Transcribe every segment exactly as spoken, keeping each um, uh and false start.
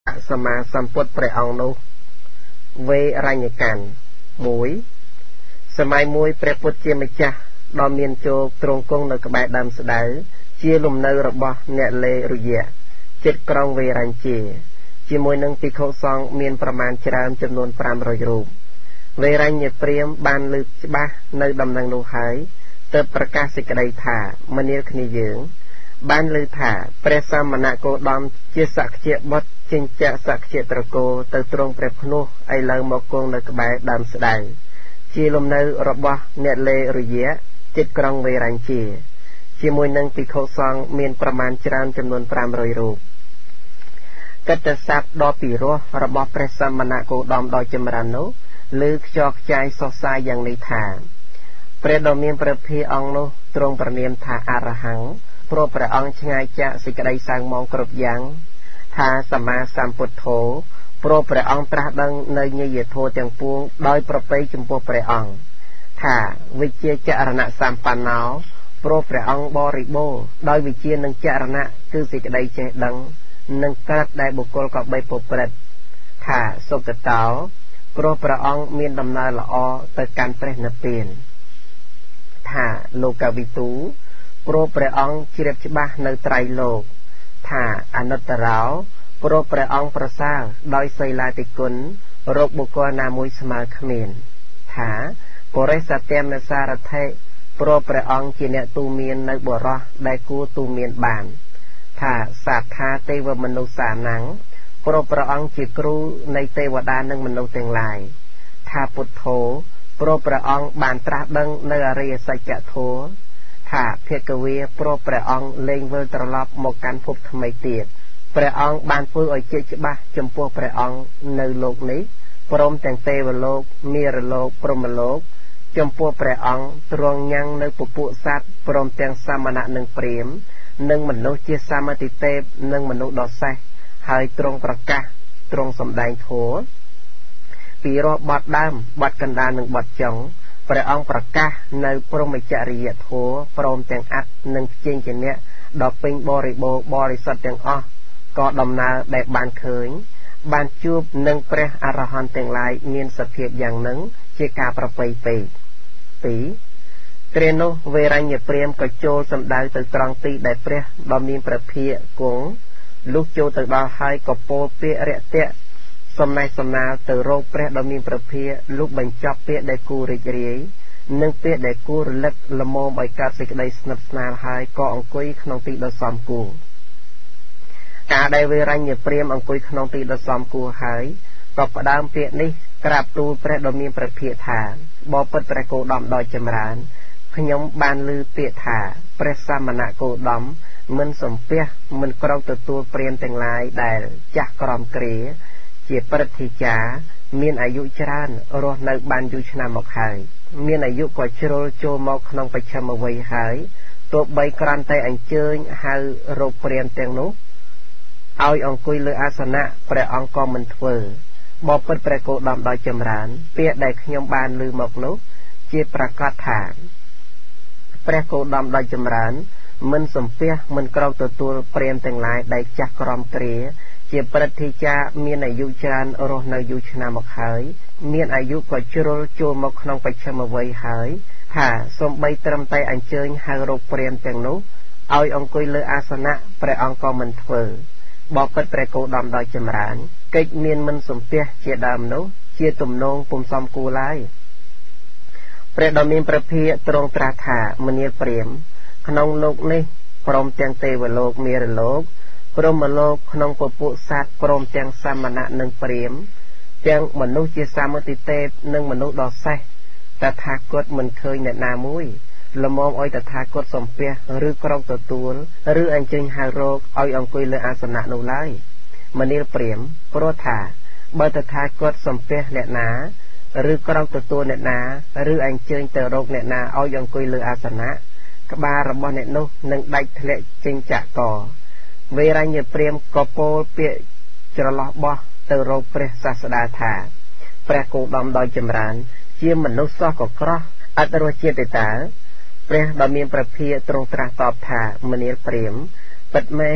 สมาสัมพุทธประองนุเวรัญกันมวยสมัยมวยประพุทธเจมิจ้าดอมเมียนโจตรงกงในกระบะดำสดายเชี่ยลุมในระบบเนเลรุยะจิตกรองเวรัญเจจีมวยนังปีเขาซองเมียนประมาณจรามจำนวนปรามรอยรูปเวรัญเนเปรียมบานลึกบ้าในดำนังโลหายเติบประกาศสิกระไดถามเนียคณีเยืองบ้านลือถาเปรสามนาโกดอมเจสักเจบดจิงจะสักเจตระโกเติตรงเปรพนุไอเลมกงในกระบะดำสดายจีลมในระบบเนเลรุยะจิตกรองเวรัญเจจีมวยนังปีเขาซองเมียนประมาณจรามจำนวนปรามรอยรูปกัตสับดอปีรัวระบบเปรสามนาโกดอมดอยจมรันโนลือจอกใจสอสายอย่างในถาเปรดอมเมียนประพีองโนตรงประเนียมถาอารหังโปรประองชงายจะสิกระไดสร้างมองกรบยังทาสมาสัมพุทโธโปรประองตรัสดังในเยโทเตียงปวงโดยประไปจุมพประองทาวิเจจารณะสามปานาวโปรประองบริโบโดยวิเจนังจารณะคือสิกระไดเจดังนังกระได้บุคคลกับใบปปรดทาสกตาวโปรประองมีดำนาละอแต่การเปรนเปลี่ยนทาโลกาวิตูโปรประองเชียบฉบับในไตรโลกถ้าอนุตตราวโปรประองประสาโดยไซลาติกุลโรคบุกนามุยสมาขมินถ้าโปรสเตมนสารเทโปรประองจีเนตูเมียนในบัวรอได้กูตูเมียนบานถ้าศาสตาเทวมนุษย์นังโปรประองจีครูในเทวดานังมนุษย์เต็งลายถ้าปุถโธโปรประองบานตราดังในอริยสัจโธถ้าเพียกเวียโปรประองเล็งเวลตลอดหมกการพบทำไมเตียดประองบานฟื้นอ่อยเจ็บบ้าจมพวกประองในโลกนี้พรมแต่งเตวโลกมีรโลกพรหมโลกจมพวกประองตรวงยังในปุปุสัตพรมแต่งสามณะหนึ่งเปรียมหนึ่งมนุษย์เจสามติเตปหนึ่งมนุษย์ดอไซหายตรงประกาศตรงสมได้โถปีรอบบัดดำบัดกันดาหนึ่งบัดจงประองประกาศในพรหมจริยโถพรมแต่งอัดหนึ่งเจงเจเนี้ยดอกปิงบริโบบบริสัทแต่งอ้อก็ดำนาแบบบานเคยบานจูบหนึ่งเปรอรหันแต่งลายเมียนสเพียบอย่างหนึ่งเจกาประไปไปปีเตรโนเวรัญญเปรียมก็โจสำได้ตึกตรังตีได้เปรบำมีประเพียกงลูกโจตึกดาวไฮก็โปเปเรเตะสมัยสนาตึกโรคเปรบำมีประเพียลูกบรรจับเปได้กูริจรีหนึ่งเปได้กูเล็กละโมบอยการสิกได้สนับสนาไฮก็อังกุยขนมตีดอสอมกูการได้เวรัญญเปรียมอังกุยขนมตีดอสอมกูหายก็ประดามเปียนี้กราบตูเปรบำมีประเพียฐานบอปิดประโกดอมดอยจำรานขยมบานลือเปียถาเปรสามณะโกดอมมันสมเปียมันกรองตัวตัวเปลี่ยนแต่งลายได้จากกรอมเกลียเจียปฏิจามีอายุจรานรอในบานยุชนามกหายมีอายุกว่าชโรโจมกขนองไปชมวัยหายตัวใบกรันไตอันเจยหาโรเปลี่ยนแต่งนุเอาองคุยเลืออาสนะเปรองกอมันเถอบอปิดประโกดอมดอยจำรานเปียได้ขยมบานลือมกนุเจียประกาศฐานเปรโกดอมดอยจำรานมันสมเปียมันกรองตัวตัวเปลี่ยนแต่งลายได้จากกรอมเกลียเจียปฏิจามีอายุจานรอในยุชนามกหายมีอายุกว่าชโรโจมกขนองไปชมวัยหายถ้าสมใบตรมไตอันเจยหาโรเปลี่ยนแต่งนุเอาองคุยเลืออาสนะเปรองกอมันเถอบอปิดประโกดอมดอยจำรานเกิดมีมันสมเปียเจียดามนุเจียตุ่มนงปุ่มซอมกูไลเปรดอมีนประเพียตรงตราถามเนียเปรียมขนองโลกนี้พรมเตียงเตวโลกมีรโลกพรมโลกขนองปปุสัตพรมเตียงสามณะหนึ่งเปรียมเตียงมนุษย์เจสามติเตปหนึ่งมนุษย์ดอกไซแต่ทากดมันเคยเนนามุยละมองอ้อยแต่ทากดสมเปียหรือกรองตัวตัวหรืออันจึงหาโรคอ้อยองคุยเลยอาสนะนูไลมณีเปรียมโปรธาเบอร์แต่ทากดสมเปียเนนาหรือกรองตัวตัวเนนาหรืออันจึงเตอโรคเนนาอ้อยองคุยเลยอาสนะกบาระบเนนุหนึ่งได้ทะเลจิงจักก่อเวรัญญเปรียมกโปเปียจรลบเตอโรเปรศาสดาธาเปรโกดอมดอยจำรานเจียมมนุษย์ซอกกรออัตโรเจติตาเปรบะมีประเพียตรงตราตอบถามณีเปรียมปัดแมน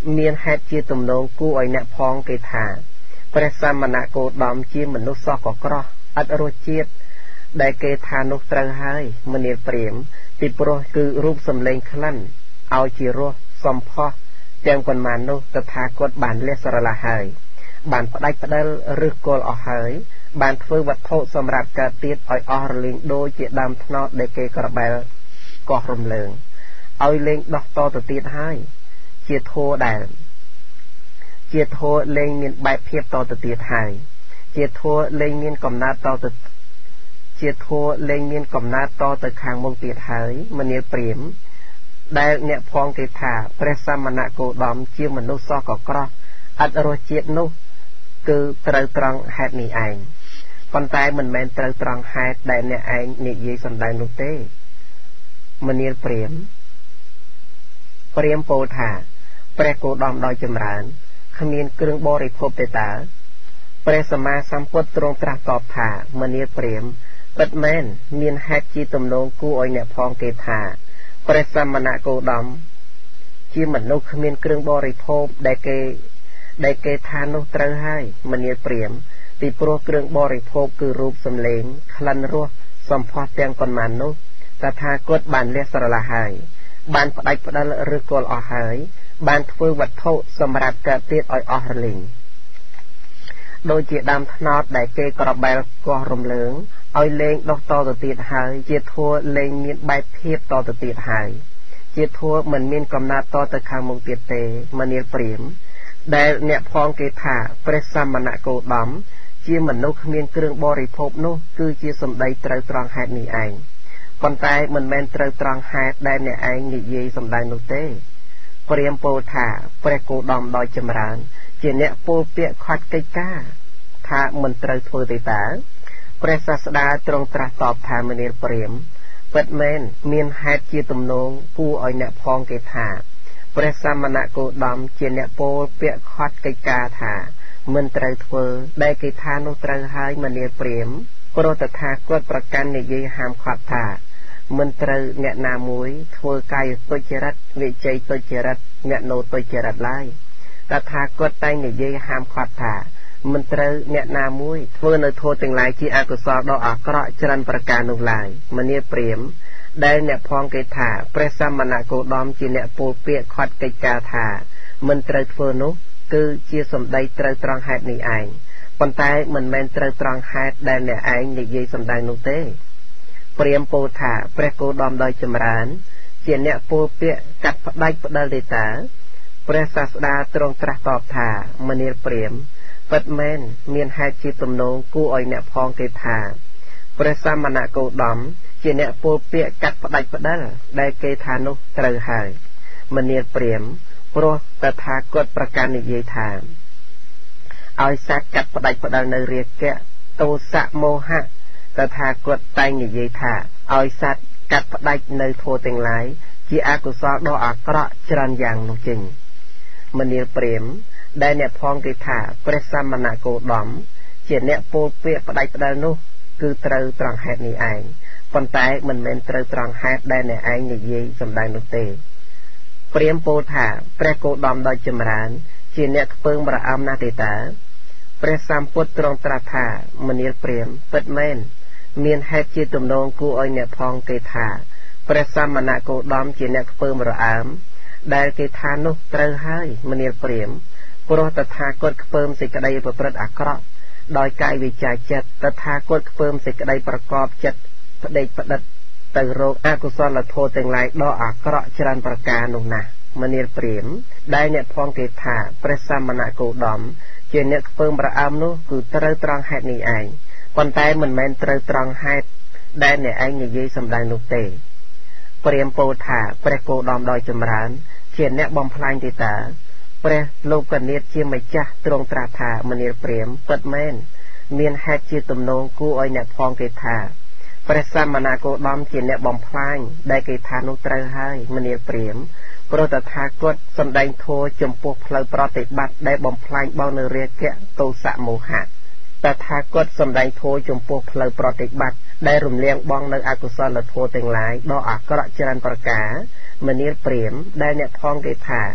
เมียนแฮดจีตุ่มนงกู้ไอเนี่ยพองเกถาประสามณะโกดอมจีมนุษย์ซอกกรออัดโรจีดได้เกถานุตรังให้มเนียเปรียมติโปรคือรูปสำเร็จคลั่นเอาจีโรสมพอเตียงคนมานุตถากดบานเลสระละหายบานปได้ปได้หรือกลอหายบานฟื้นวัตถุสำหรับการตีดอ้อยอร์ลิงโดยเจดามทนอได้เกกระเบลก่อรมเลิงเอาเล็งดอกตอตตีดให้เจียโทได้เจียโทเล็งมีใบเพียบตอตตีดให้เจียโทเล็งมีกำนาตอตเจียโทเล็งมีกำนาตอตคางมงตีดให้มันเนียเปรียมได้เนี่ยพองเกถาประสามณะโกดอมเจียมนุษย์ซอกกรออัดโรจีดนุคือตรตรังแฮดนี่เองปันตายมันแมนตรตรังแฮดได้เนี่ยเองนี่ยีสันได้นุเต้มันเนียเปรียมเปรียมโปธาเปรโกดอมดอยจำรานขมีนเครื่องบริโภคเตตาเปรสมาสัมปตรงตรัสตอบถามันเนียเปรียมปัดแมนมีนแฮดจีตุมโนกู้อ้อยเนี่ยพองเกถาเปรสมณะโกดอมจีมันนุขมีนเครื่องบริโภคได้เกได้เกทานุตรังให้มันเนียเปรียมตีโปรเครื่องบริโภคคือรูปสำเร็จคลันรัวสมพอเตียงคนมานุตถากดบานเลสระละหายบานปได้ปได้หรือกลอหายบานฟื้นวัตถุสำหรับการตีดอ้อยอร์ลิงโดยเจดามทนอดได้เกกระเบลก่อรมเลิงอ้อยเล็งดอกตอตตีดหายเจียทัวเล็งมีใบเพียบตอตตีดหายเจียทัวเหมือนมีกำนาตอตะคางมงเตียเตมันเนียเปรียมได้เนี่ยพองเกถาประสามณะโกดอมเจียมันนุขมีนเครื่องบริโภคนุคือเจียสมได้ตรตรองแฮดนี่เองปันตายมันแมนตรตรองแฮดได้เนี่ยเองนี่ยีสมได้นุเต้เปรียมโปธาประโกดอมดอยจำรานเจียเนี่ยโปเปียขัดไกก้าถ้ามันตรทวติตาประศาสดาตรงตรัสตอบถามเนียเปรียมเปิดแมนมีนแฮดเจียตุมนงผู้อ้อยเนี่ยพองเกถาประสามณะโกดอมเจียเนี่ยโปเปียขัดไกกาถามันตรทวได้เกถานุตรหายมันเนียเปรียมโปรตถากดประกันในยีหามขัดถามันตรเนี่ยนามวยทวกายตุจรัตวิจัยตุจรัตเนี่ยโนตุจรัตไลตถากดใต้ในยีหามขัดถามันตรเนี่ยนามวยทวในโทตึงหลายจีอากุศลดอกอักระจรันประการนุลายมันเนียเปรียมได้เนี่ยพองเกถาประสามณะโกดอมจีเนี่ยปูเปียขัดไกกาถามันตรทวนุคือเจียสมได้ตรตรังแฮดนี่เองปันตายมันแมนตรตรังแฮดได้เนี่ยเองนี่ยีสมได้นุเต้เปรียมโปธาประโกดอมดอยจำรานเจียเนี่ยปูเปียกัดได้ปดเลตาประศาสดาตรงตรัสตอบถามันเนียเปรียมปัดแมนมีนแฮดจีตุมโนกู้อ้อยเนี่ยพองเกถาประสามณะโกดอมเจียเนี่ยปูเปียกัดได้ปดได้เกถานุตรหายมันเนียเปรียมโปรตถากดประการนิยถาอ้อยสักกัดได้ปดในเรียกแกโตสะโมหะตถากดไตนิยถาอ้อยสัตกัดได้ในโทเต็งหลายจีอากุศลดอกอักระจรันอย่างนุจริงมันเนียเปรียมได้เนี่ยพองเกถาประสามณะโกดอมเจียเนี่ยปูเปียปได้ปดนุคือตรตรังแฮดนี่เองปันตายมันเป็นตรตรังแฮดได้เนี่ยเองนิยสมได้นุเตเปรียมโปธาประโกดอมดอยจำรานเจียเนี่ยเปิงประอำนาติตาประสามปุตตรงตรัสถามันเนียเปรียมเปิดแมนมีนแฮดจีตุมโนงกูอ้อยเนี่ยพองเกถาประสามณะโกดอมเจียเนี่ยเปิงประอำได้เกถานุตรหายมันเนียเปรียมโปรตถากดเปิมสิกระไดประพฤติอักระโดยกายวิจัยจัดตถากดเปิมสิกระไดประกอบจัดประเดชประดัดเติโรอกุศลโทเต็งหลายดอกอักระจรันประการนุนะมันเนียเปรียมได้เนี่ยพองเกถาประสามณะโกดอมเจียเนี่ยเปิมประอำนุคือตรตรังแฮดนี่เองปันตายมันแมนตรตรังแฮดได้เนี่ยเองนี่ยีสมได้นุเตเปรียมโปธาประโกดอมดอยจำรานเจียเนี่ยบอมพลายติตาเปรโลกเนียเจียไม่จ้าตรงตราถามันเนียเปรียมเปิดแมนเมียนแฮดจีตุมโนกู้อ้อยเนี่ยพองเกถาประสามณะโกดอมเจียเนี่ยบอมพลายได้เกถานุตรให้มันเนียเปรียมโปรตถากดสำแดงโทจมพวกเพลปรติบัติได้บอมพลายเบาเนเรียแกะโตสะโมหะตถากดสำแดงโทจมพวกเพลปรติบัติได้รุมเลี้ยงบ้องในอกุศลโทเต็งหลายดอกอักระจรันประกามันเนียเปรียมได้เนี่ยพองเกถา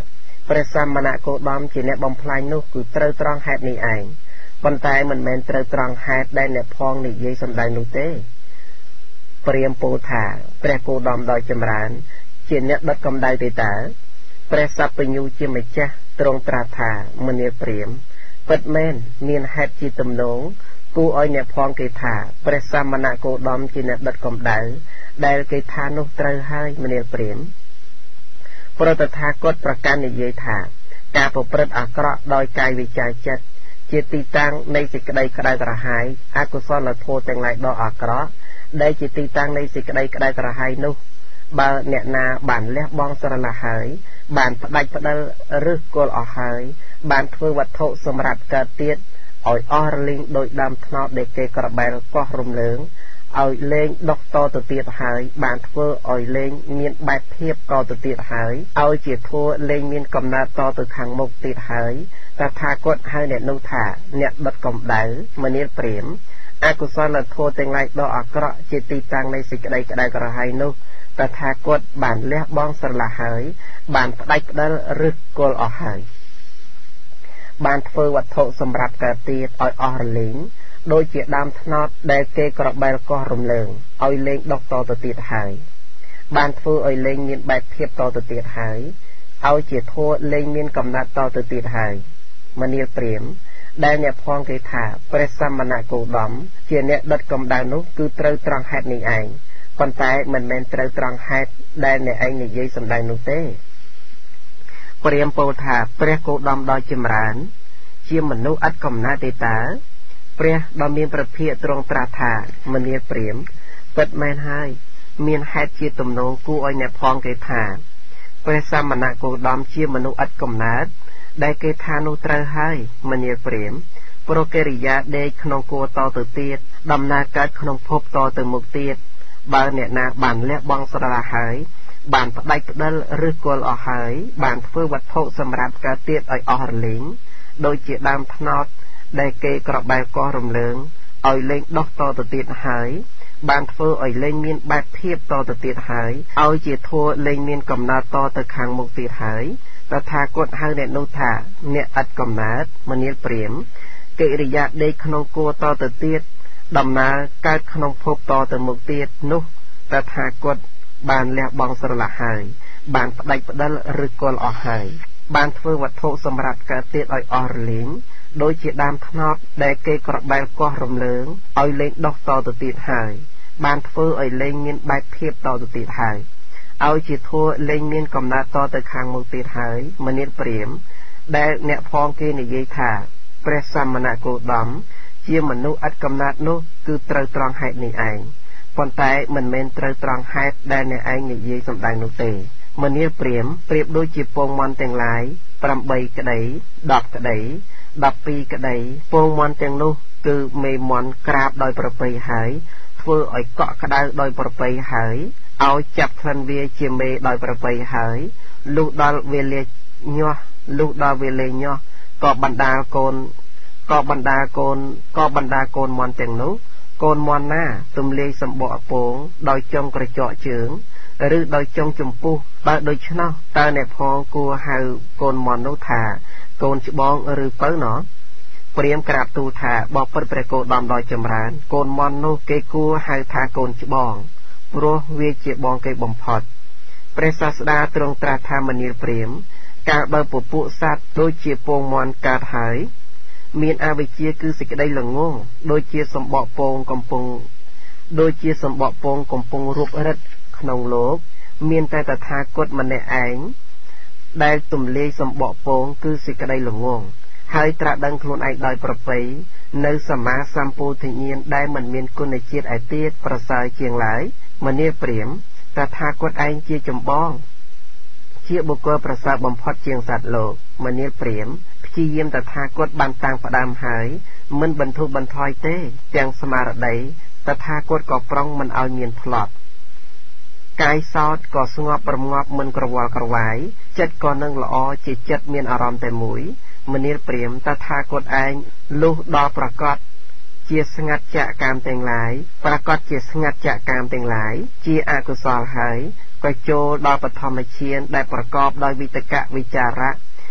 ព្រះសមណគោតមជាអ្នកបំផ្លាញនោះគឺត្រូវត្រង់ហេតុនេះឯងប៉ុន្តែមិនមែនត្រូវត្រង់ហេតុដែលអ្នកផងនិយាយសម្ដែងនោះទេព្រាហ្មណ៍ពោលថាព្រះគោតមដោយចម្រើនជាអ្នកដុតកម្ដៅទេតើព្រះសព្វញ្ញូជាម្ចាស់ទ្រង់ត្រាស់ថាមនាលព្រាហ្មណ៍ពិតមែនមានហេតុជាទំនងគួរឲ្យអ្នកផងគេថាព្រះសមណគោតមជាអ្នកដុតកម្ដៅដែលគេថានោះត្រូវហើយមនាលព្រាហ្មណ៍ប្រតថាគតប្រកាន់និយាយថាការប្រព្រឹត្តអាក្រក់ដោយកាយវិចារចិត្តជាទីតាំងនៃសេចក្តីក្តៅក្រហាយអកុសលធម៌ទាំងឡាយដ៏អាក្រក់ដែលជាទីតាំងនៃសេចក្តីក្តៅក្រហាយនោះបើអ្នកណាបានលះបង់ស្រឡះហើយបានផ្ដាច់ផ្ដិលឬគល់អស់ហើយបានធ្វើវត្ថុសម្រាប់កើតទៀតឲ្យអស់រលីងដោយដើមថ្នោតដែលគេក្របែលកោះរំលើងឲ្យលេងដុះតទៅទៀតហើយបានធ្វើឲ្យលេងមានបែបភាពក៏ទៅទៀតហើយឲ្យជាធัวលេងមានកំណើតតទៅខាងមុខទៀតហើយតថាគតហៅអ្នកនោះថាអ្នកដុតកម្ដៅមនាលព្រាហ្មណ៍អកុសលធម៌ទាំងឡាយដ៏អាក្រក់ជាទីតាំងនៃសេចក្តីក្តៅក្រហាយនោះតថាគតបានលះបង់ស្រឡះហើយបានផ្ដាច់ផ្ដិលឬគល់អស់ហើយបានធ្វើវត្ថុសម្រាប់កើតទៀតឲ្យអស់រលីងដូចជាដើមថ្នោតដែលគេក្របែលកោះរំលើងឲ្យលេងដុះតទៅទៀតហើយបានធ្វើឲ្យលេងមានបែបភាពតទៅទៀតហើយឲ្យជាធัวលេងមានកំណត់តទៅទៀតហើយមនាលព្រាហ្មណ៍ដែលអ្នកផងគេថាព្រះសមណគោតមជាអ្នកដុតកម្ដៅនោះគឺត្រូវត្រង់ហេតុនេះឯងប៉ុន្តែមិនមែនត្រូវត្រង់ហេតុដែលអ្នកឯងនិយាយសម្ដែងនោះទេព្រាហ្មណ៍ពោលថាព្រះគោតមដ៏ចម្រើនជាមនុស្សឥតកំណត់ទេតើព្រះដ៏មានព្រះភិក្ខទ្រង់ត្រាស់ថាមនាលព្រាហ្មណ៍ពិតមែនហើយមានហេតុជាទំនងគួរឲ្យអ្នកផងគេថាព្រះសមណគោតមជាមនុស្សឥតកំណត់ដែលគេថានោះត្រូវហើយមនាលព្រាហ្មណ៍ប្រកិរិយាដេកក្នុងគួរតទៅទៀតដំណើរកើតក្នុងភពតទៅមុខទៀតបើអ្នកណាបានលះបង់ស្រឡះហើយបានផ្ដាច់ផ្ដិលឬគល់អស់ហើយបានធ្វើវត្ថុសម្រាប់កើតទៀតឲ្យអស់រលីងដូចជាដើមថ្នោតដែលគេក្របែលកោះរំលើងឲ្យលេងដុះតទៅទៀតហើយបានធ្វើឲ្យលេងមានបែបភាពតទៅទៀតហើយឲ្យជាធัวលេងមានកំណើតតទៅខាងមុខទៀតហើយតថាគតហៅអ្នកនោះថាអ្នកឥតកំណើតមនាលព្រាហ្មណ៍កិរិយាដេកក្នុងគួរតទៅទៀតដំណើរកើតក្នុងភពតទៅមុខទៀតនោះតថាគតបានលះបង់ស្រឡះហើយបានផ្ដាច់ផ្ដិលឬគល់អស់ហើយបានធ្វើវត្ថុសម្រាប់កើតទៀតឲ្យអស់រលីងដូចជាដើមថ្នោតដែលគេក្របែលកោះរំលើងឲ្យលេងដុះតទៅទៀតហើយបានធ្វើឲ្យលេងមានបែបភាពតទៅទៀតហើយឲ្យជាធัวលេងមានកំណត់តទៅខាងមុខទៀតហើយមនាលព្រាហ្មណ៍ដែលអ្នកផងគេនិយាយថាព្រះសមណគោតមជាមនុស្សឥតកំណត់នោះគឺត្រូវត្រង់ហេតុនេះឯងប៉ុន្តែមិនមែនត្រូវត្រង់ហេតុដែលអ្នកឯងនិយាយសម្ដែងនោះទេមនាលព្រាហ្មណ៍ប្រៀបដូចជាពងមាន់ទាំងឡាយប្រាំបីក្តីដប់ក្តីដប់ពីរក្តីពងមាន់ទាំងនោះគឺមេមាន់ក្រាបដោយប្រពៃហើយធ្វើឲ្យកក់ក្ដៅដោយប្រពៃហើយឲ្យចាប់ក្លិនវាជាមេដោយប្រពៃហើយលុះដល់វេលាញាស់លុះដល់វេលាញាស់ក៏បណ្ដាលកូនក៏បណ្ដាលកូនក៏បណ្ដាលកូនមាន់ទាំងនោះកូនមាន់ណាទំលាយសម្បកពងដោយចុងក្រចកជើងឬដោយចុងចំពុះបើដូច្នោះតើអ្នកផងគួរហៅកូនមាន់នោះថាកូនច្បងឬពៅណោះព្រាហ្មណ៍ក្រាបទូលថាបបិទ្ធព្រះគោតមដោយចម្រើនកូនមាន់នោះគេគួរហៅថាកូនច្បងព្រោះវាជាបងគេបំផុតព្រះសាស្តាទ្រង់ត្រាស់ថាមនាលព្រាហ្មណ៍កាលបើពពួកសត្វដូចជាពងមាន់កើតហើយមានអវិជ្ជាគឺសេចក្តីល្ងងដូចជាសម្បកពងកំពុងដូចជាសម្បកពងកំពុងរូបរិទ្ធក្នុងលោកមានតែតថាគតម្នាក់ឯងដែលទំលាយសម្បកពងគឺសេចក្តីល្ងងហើយត្រាស់ដឹងខ្លួនឯងដោយប្រពៃនៅសម្មាសម្ពោធិញ្ញាណដែលមិនមានគុណជាតិឯទៀតប្រសើរជាងឡើយមនាលព្រាហ្មណ៍តថាគតឯងជាចម្បងជាបុគ្គលប្រសើរបំផុតជាងសត្វលោកមនាលព្រាហ្មណ៍ព្យាយាមតថាគតបានតាំងផ្ដើមហើយមិនបន្ធូរបន្ថយទេទាំងស្មារតីតថាគតក៏ប្រុងមិនឲ្យមានផ្លត់កាយសោតក៏ស្ងប់រងាប់មិនក្រវល់ក្រវាយចិត្តក៏នឹងល្អជាចិត្តមានអារម្មណ៍តែមួយមនាលព្រាហ្មណ៍តថាគតឯងលុះដល់ប្រកបជាស្ងាត់ចាកកាមទាំងឡាយប្រកបជាស្ងាត់ចាកកាមទាំងឡាយជាអកុសលហើយក៏ចូលដល់បឋមឈានដែលប្រកបដោយវិតកវិចារៈ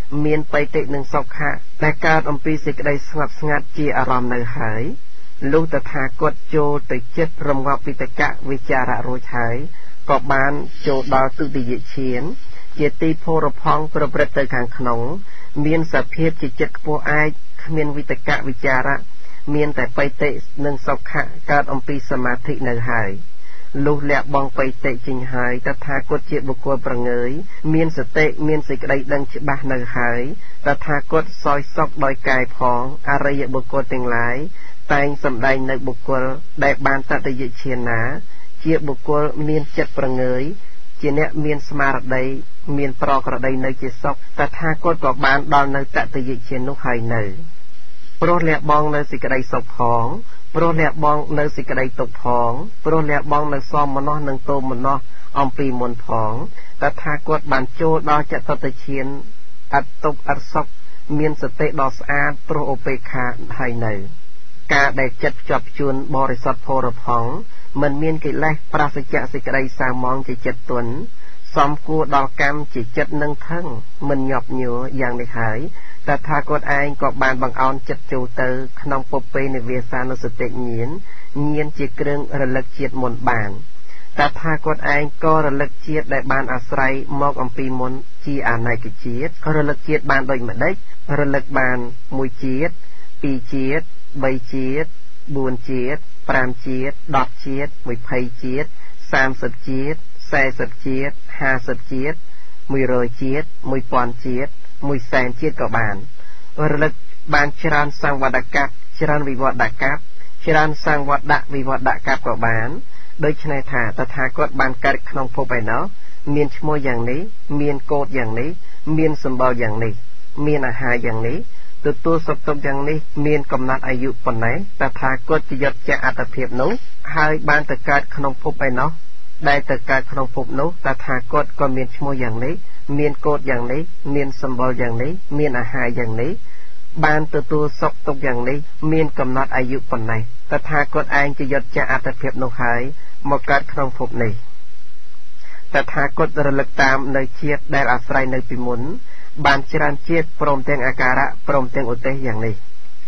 មានបៃតិនឹងសុខៈដែលកើតអំពីសេចក្តីស្ងប់ស្ងាត់ជាអារម្មណ៍នៅហើយលុះតថាគតចូលទៅចិត្តរងាប់វិតកៈវិចារៈរួចហើយក៏បានចូលដល់ទុតិយឈានជាទីភោរផង់ប្រព្រឹត្តទៅខាងក្នុងមានសភាពជាចិត្តខ្ពស់ឯកគ្មានវិតកៈវិចារៈមានតែបៃតិនិងសុខៈកើតអំពីសមាធិនៅហើយលុះលះបង់បៃតិចេញហើយតថាគតជាបុគ្គលប្រងើយមានសតិមានសេចក្តីដឹងច្បាស់នៅហើយតថាគតសោយសុខដោយកាយផងអរិយបុគ្គលទាំងឡាយតែងសម្ដែងនៅបុគ្គលដែលបានតតិយឈានណាជាបុគ្គលមានចិត្តប្រងើយជាអ្នកមានស្មារតីមានប្រក្រតីនៅជាសុខតថាគតក៏បានដល់នៅតតិយឈាននោះហើយនៅព្រោះលះបង់នៅសេចក្តីសុខផងព្រោះលះបង់នៅសេចក្តីទុក្ខផងព្រោះលះបង់នៅសមមនោសនិងទោមនស្សអំពីមុនផងតថាគតបានចូលដល់ចតុតឈានអត់ទុក្ខអត់សុខមានសតិដ៏ស្អាតព្រោះឧបេក្ខាហើយនៅការដែលចិត្តភ្ជាប់ភ្ជួនបរិសុទ្ធផោរផង់មិនមានកិលេសប្រាសចាកសេចក្តីសាមង់ជាចិត្តទន់សំគួរដល់កម្មជាចិត្តនឹងថឹងមិនញាប់ញ័រយ៉ាងនេះហើយតថាគតឯងក៏បានបង្អោនចិត្តចូលទៅក្នុងពុពេនិវាសានុសតិញាណញាណជាគ្រឿងរលឹកជាតិមុនបានតថាគតឯងក៏រលឹកជាតិដែលបានអាស្រ័យមកអំពីមុនជាអនេកជាតិរលឹកជាតិបានដូចម្ដេចរលឹកបានមួយជាតិពីរជាតិបីជាតិបួនជាតិប្រាំជាតិដប់ជាតិยี่สิบជាតិសាមសិបជាតិសែសិបជាតិห้าសិបជាតិមួយរយជាតិមួយពាន់ជាតិមួយសែនជាតិក៏បានរលឹកបានច្រើនសង្វត្តកັບច្រើនវិវត្តកັບច្រើនសង្វត្តវិវត្តកັບក៏បានដូច្នេះថាតថាគតបានកើតក្នុងភពឯណោះមានឈ្មោះយ៉ាងនេះមានកូដយ៉ាងនេះមានសម្បល់យ៉ាងនេះមានអាហារយ៉ាងនេះទទួលសុខទុក្ខយ៉ាងនេះមានកំណត់អាយុប៉ុណ្ណេះតថាគតជាយត់ជាអត្តភាពនោះហើយបានទៅកើតក្នុងភពឯណោះដែលទៅកើតក្នុងភពនោះតថាគតក៏មានឈ្មោះយ៉ាងនេះមានកូដយ៉ាងនេះមានសម្បល់យ៉ាងនេះមានអាហារយ៉ាងនេះបានទទួលសុខទុក្ខយ៉ាងនេះមានកំណត់អាយុប៉ុណ្ណេះតថាគតឯងជាយត់ជាអត្តភាពនោះហើយមកកើតក្នុងភពនេះតថាគតរលឹកតាមនៅជាតិដែលអាស្រ័យនៅពីមុនបានច្រើនជាតិព្រមទាំងអាការៈព្រមទាំងឧទេសយ៉ាងនេះ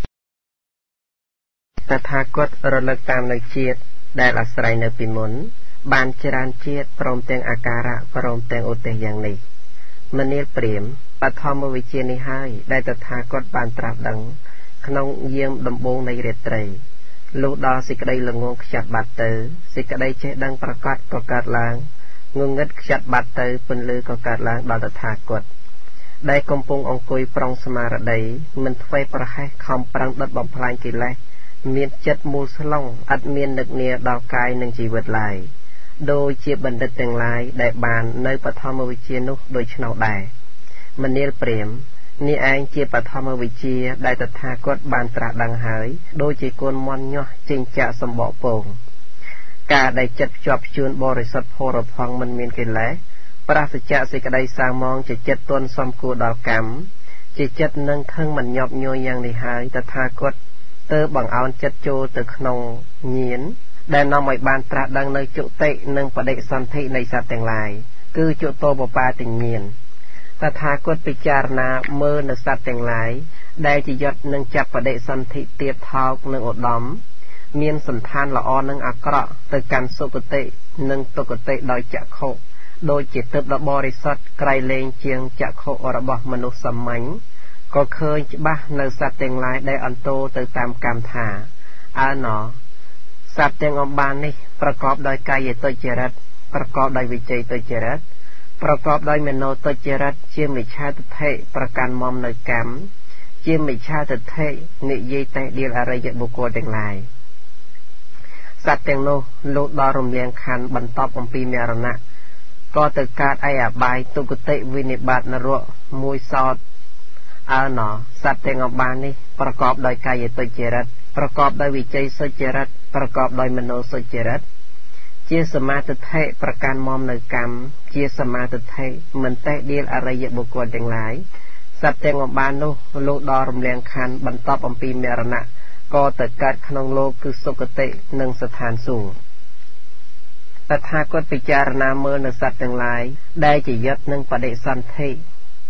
តថាគតរលឹកតាមនៅជាតិដែលអាស្រ័យនៅពីមុនបានច្រើនជាតិព្រមទាំងអាការៈព្រមទាំងឧទេសយ៉ាងនេះមនាលព្រាមបឋមវិជ្ជានេះហើយដែលតថាគតបានត្រាស់ដឹងក្នុងយាមដំបូងនៃរាត្រីលុះដល់សេចក្តីល្ងងខ្ចាត់បាត់ទៅសេចក្តីចេះដឹងប្រកបក៏កើតឡើងងងឹតខ្ចាត់បាត់ទៅពន្លឺក៏កើតឡើងដល់តថាគតដែលកំពុងអង្គុយប្រុងស្មារតីមិនធ្វេសប្រហែសខំប្រឹងដុតបំផ្លាញកិលេសមានចិត្តមូលស្លុងឥតមាននឹកនាដល់កាយនិងជីវិតឡើយដោយជាបណ្ឌិតទាំងឡាយដែលបាននៅបឋមវិជ្ជានោះដូច្នោះដែរមនាលព្រាមនេះឯងជាបឋមវិជ្ជាដែលតថាគតបានត្រាស់ដឹងហើយដូចជាកូនមន់ញាស់ចេញចាក់សម្បកពងការដែលចិត្តភ្ជាប់ភ្ជួនបរិសុទ្ធផោរផង់មិនមានកិលេសប្រាសចាកសេចក្តីសាមង់ជាចិត្តទន់សំគួរដល់កម្មជាចិត្តនឹងខឹងមិនញាប់ញយយ៉ាងនេះហើយតថាគតទើបបង្អោនចិត្តចូលទៅក្នុងញាណដែលនាំឲ្យបានត្រាស់ដឹងនៅជុតិនិងបដិសន្ធិនៃសត្វទាំងឡាយគឺជុតោបបាតិញាណតថាគតពិចារណាមើលនៅសត្វទាំងឡាយដែលជាយត់នឹងចាប់បដិសន្ធិទៀតថោកនិងឧត្តមមានសន្តានល្អនិងអាក្រក់ទៅកាន់សុគតិនិងទុគតិដោយចក្ខុដោយជាទិព្វដ៏បរិសុទ្ធក្រៃលែងជាងចក្ខុរបស់មនុស្សសាមញ្ញក៏ឃើញច្បាស់នៅសត្វទាំងឡាយដែលអន្តោទៅតាមកម្មថាអើណោសត្វទាំងអំបាននេះប្រកបដោយកាយទុច្ចរិតប្រកបដោយវិជ័យទុច្ចរិតប្រកបដោយមនោទុច្ចរិតជាមិច្ឆាទិដ្ឋិប្រកាន់មមនៅកម្មជាមិច្ឆាទិដ្ឋិនិយាយតែដៀលអរិយបុគ្គលទាំងឡាយសត្វទាំងនោះលុះដល់រំលាងខណ្ឌបន្ទាប់អំពីមរណៈក៏ទៅកើតឯអបាយទុគតិវិនិបាតនរកមួយសោតអើណោសត្វទាំងអំបាននេះប្រកបដោយកាយទុច្ចរិតប្រកបដោយវិជ័យសុចរិតប្រកបដោយមនោសុចរិតជាសមាទិដ្ឋិប្រកាន់មមនៅកម្មជាសមាទិដ្ឋិមិនតេះដៀលអរិយបុគ្គលទាំងឡាយសត្វទាំងអំបាននោះលុះដល់រំលាងខណ្ឌបន្ទាប់អំពីមរណៈក៏ទៅកើតក្នុងលោកគឺសុគតិនិងស្ថានសួគ៌តថាគតពិចារណាមើលនៅសត្វទាំងឡាយដែលជាយត់នឹងបដិសន្ធិ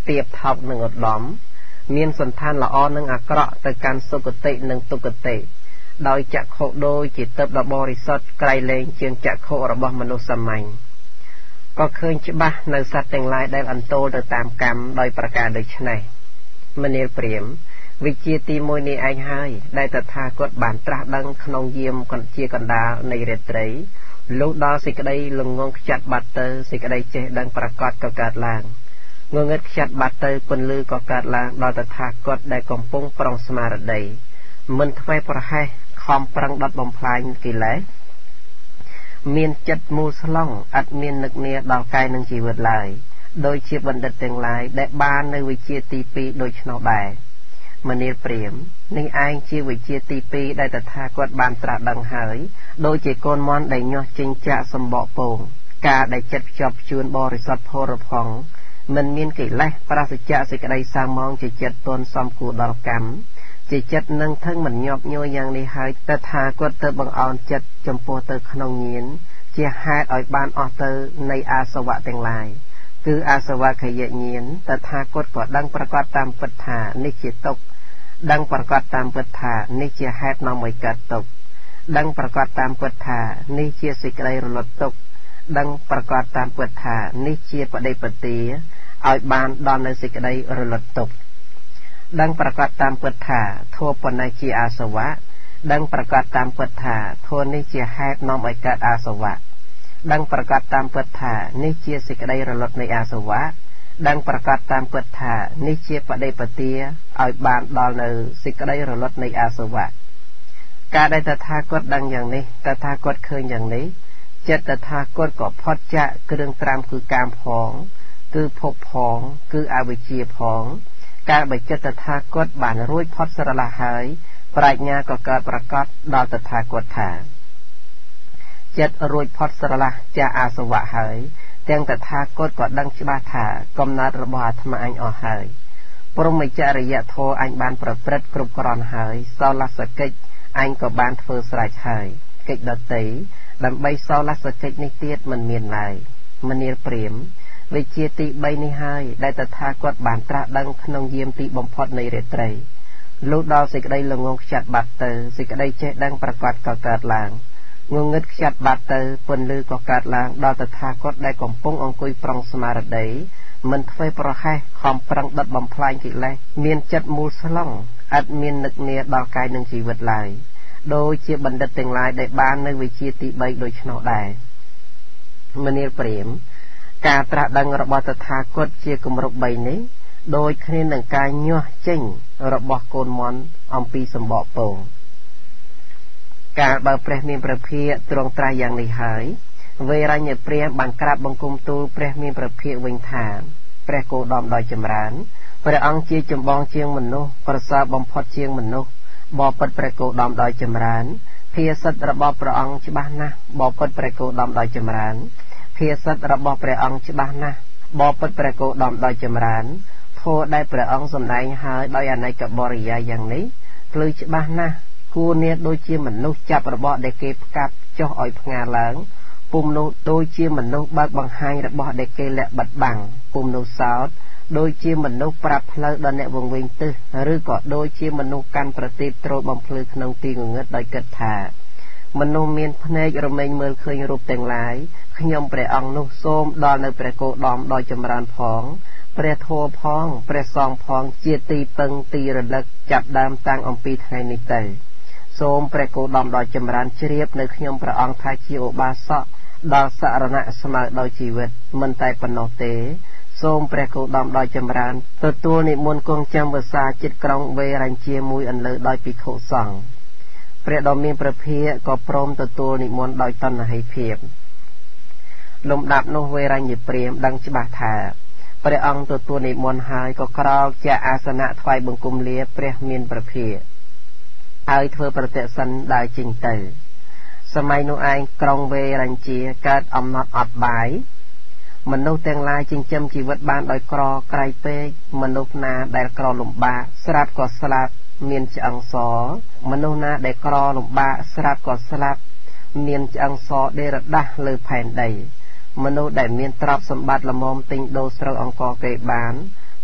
ទៀបថោកនឹងឧត្តមមានសន្តានល្អនឹងអាក្រក់ទៅកាន់សុគតិនិងទុគតិដោយចក្ខុដូចជាទិបដ៏បរិសុទ្ធក្រៃលែងជាងចក្ខុរបស់មនុស្សសាមញ្ញក៏ឃើញច្បាស់នៅសត្វទាំងឡាយដែលអន្ទោលទៅតាមកម្មដោយប្រការដូចនេះមនាលព្រាហ្មណ៍វិជាទីមួយនេះឯងហើយដែលតថាគតបានត្រាស់ដឹងក្នុងយាមកន្ជាកណ្ដាលនៃរាត្រីលុះដល់សេចក្តីល្ងងខ្ចាត់បាត់ទៅសេចក្តីចេះដឹងប្រកបក៏កើតឡើងងងឹតខ្ចាត់បាត់ទៅពន្លឺក៏កើតឡើងដល់តថាគតដែលកំពុងប្រុងស្មារតីមិនធ្វេសប្រហែសខំប្រឹងដុតបំផ្លាញកិលេសមានចិត្តមូលស្លង់ឥតមាននឹកនាដល់កាយនិងជីវិតឡើយដោយជាបណ្ឌិតទាំងឡាយដែលបាននៅវិជាទីពីរដូច្នោះដែរមនាលព្រាហ្មណ៍នេះឯងជាវិជាទីពីរដែលតថាគតបានត្រាស់ដឹងហើយដោយជាកូនមន់ដែលញាស់ចេញចាក់សម្បកពងការដែលចិត្តភ្ជាប់ជួនបរិសុទ្ធផរផង់មិនមានកិលេសប្រាសចាកសេចក្តីសាមងជាចិត្តទន់សំគួរដល់កម្មជាចិត្តនឹងថឹងមិនញាប់ញយយ៉ាងនេះហើយតថាគតទៅបង្អោនចិត្តចំពោះទៅក្នុងញាណជាហេតុឲ្យបានអស់ទៅនៃអាសវៈទាំងឡាយគឺអាសវៈខយញាណតថាគតក៏ដឹងប្រកាសតាមពិតថានេះជាទុក្ខដឹងប្រកាសតាមពិតថានេះជាហេតុនាំឲ្យកើតទុក្ខដឹងប្រកាសតាមពិតថានេះជាសេចក្តីរលត់ទុក្ខដឹងប្រកាសតាមពិតថានេះជាបដិបទាឲ្យបានដល់នៅសេចក្តីរលត់ទុក្ខដឹងប្រកាសតាមពិតថាធម៌ប៉ុណ្ណេះជាអាសវៈដឹងប្រកាសតាមពិតថាធម៌នេះជាហេតុនាំឲ្យកើតអាសវៈដឹងប្រកាសតាមពិតថានេះជាសេចក្តីរលត់នៃអាសវៈដឹងប្រកាសតាមពិតថានេះជាបដិបទាឲ្យបានដល់នៅសេចក្តីរលត់នៃអាសវៈការដែលតថាគតដឹងយ៉ាងនេះតថាគតឃើញយ៉ាងនេះចិត្តតថាគតក៏ផុតចាកគ្រឿងត្រាំគឺកាមផងគឺភពផងគឺអវិជ្ជាផងការបើចិត្តតថាគតបានរួចផុតស្រឡះហើយប្រាជ្ញាក៏កើតប្រកបដល់តថាគតថាចិត្តរួចផុតស្រឡះចាកអាសវៈហើយទាំងតថាគតក៏ដឹងច្បាស់ថាកំណត់របស់អាត្មាអញអស់ហើយព្រមចរិយធម៌អញបានប្រព្រឹត្តគ្រប់គ្រាន់ហើយសោលសកិច្ចអញក៏បានធ្វើស្រេចហើយកិច្ចដតីដើម្បីសោលសកិច្ចនេះទៀតមិនមានឡើយមនាលព្រាហ្មណ៍វិជាទីបីនេះហើយដែលតថាគតបានត្រាស់ដឹងក្នុងយាមទីបំផុតនៃរាត្រីលុះដល់សេចក្តីល្ងងខ្ចាត់បាត់ទៅសេចក្តីចេះដឹងប្រកបក៏កើតឡើងងងឹតខ្ចាត់បាត់ទៅពន្លឺក៏កើតឡើងដល់តថាគតដែលកំពុងអង្គុយប្រុងស្មារតីមិនធ្វេសប្រហែសខំប្រឹងដុតបំផ្លាញកិលេសមានចិត្តមូលស្លង់ឥតមាននឹកនាដល់កាយនិងជីវិតឡើយដោយជាបណ្ឌិតទាំងឡាយដែលបាននៅវិជាទីបីដូច្នោះដែរមនាលព្រាហ្មណ៍ការត្រាស់ដឹងរបស់តថាគតជាគម្រប់បីនេះដោយគ្នានឹងការញាស់ចេញរបស់កូនមន់អំពីសម្បកពងការបើព្រះមានព្រះភិក្ខទ្រង់ត្រាស់យ៉ាងនេះហើយវេរញ្ញព្រាហ្មណ៍បានក្រាបបង្គំទូលព្រះមានព្រះភិក្ខវិញថាព្រះគោដមដោយចម្រើនព្រះអង្គជាចម្បងជាងមនុស្សប្រសើរបំផុតជាងមនុស្សបបិទ្ធព្រះគោដមដោយចម្រើនភាសិទ្ធរបស់ព្រះអង្គច្បាស់ណាស់បបិទ្ធព្រះគោដមដោយចម្រើនភាសិទ្ធរបស់ព្រះអង្គច្បាស់ណាស់បបិទ្ធព្រះគោដមដោយចម្រើនធម៌ដែលព្រះអង្គសម្ដែងហើយដោយអនេកបរិយាយយ៉ាងនេះភ្លឺច្បាស់ណាស់គួរនាដូចជាមនុស្សចាប់របស់ដែលគេផ្កាប់ចុះឲ្យផ្ងាឡើងពុំនោះដូចជាមនុស្សបើកបង្ហាញរបស់ដែលគេលាក់បិទបាំងពុំនោះសោតដូចជាមនុស្សប្រាប់ផ្លូវដល់អ្នកវង្វេងទិសឬក៏ដូចជាមនុស្សកាន់ប្រទីបត្រូលបំភ្លឺក្នុងទីងងឹតដោយគិតថាមនុស្សមានភ្នែករមែងមើលឃើញរូបទាំងឡាយខ្ញុំព្រះអង្គនោះសូមដល់នៅព្រះគោដមដោយចម្រើនផងព្រះធម៌ផងព្រះសង្ឃផងជាទីពឹងទីរលឹកចាប់ដើមតាំងអំពីថ្ងៃនេះទៅសូមព្រះគោដមដោយចម្រើនជ្រាបនៅខ្ញុំព្រះអង្គថាជាឧបាសកដល់សរណៈស្មើដោយជីវិតមិនតែប៉ុណ្ណោះទេសូមព្រះគោដមដោយចម្រើនទទួលនិមន្តគង់ចាំវសាចិត្តក្រុងវេរញ្ជាមួយអន្លើដោយភិក្ខុសង្ឃព្រះដ៏មានព្រះភិក្ខក៏ព្រមទទួលនិមន្តដោយតណ្ហិភាពលំដាប់នោះវេរញ្ញព្រាហ្មណ៍ដឹងច្បាស់ថាព្រះអង្គទទួលនិមន្តហើយក៏ក្រោកជាអាសនៈថ្វាយបង្គំលាព្រះមានព្រះភិក្ខហើយធ្វើប្រតិសិនដើរចេញទៅសម័យនោះឯងក្រុងវេរញ្ជាកើតអំណត់អត់បាយមនុស្សទាំងឡាយចិញ្ចឹមជីវិតបានដោយក្រក្រៃពេកមនុស្សណាដែលក្រលំបាកស្រាប់ក៏ស្លាប់មានឆ្អឹងសមនុស្សណាដែលក្រលំបាកស្រាប់ក៏ស្លាប់មានឆ្អឹងសដេរដាស់លើផែនដីមនុស្សដែលមានទ្រព្យសម្បត្តិល្មមទិញដូរស្រូវអង្គគេបាន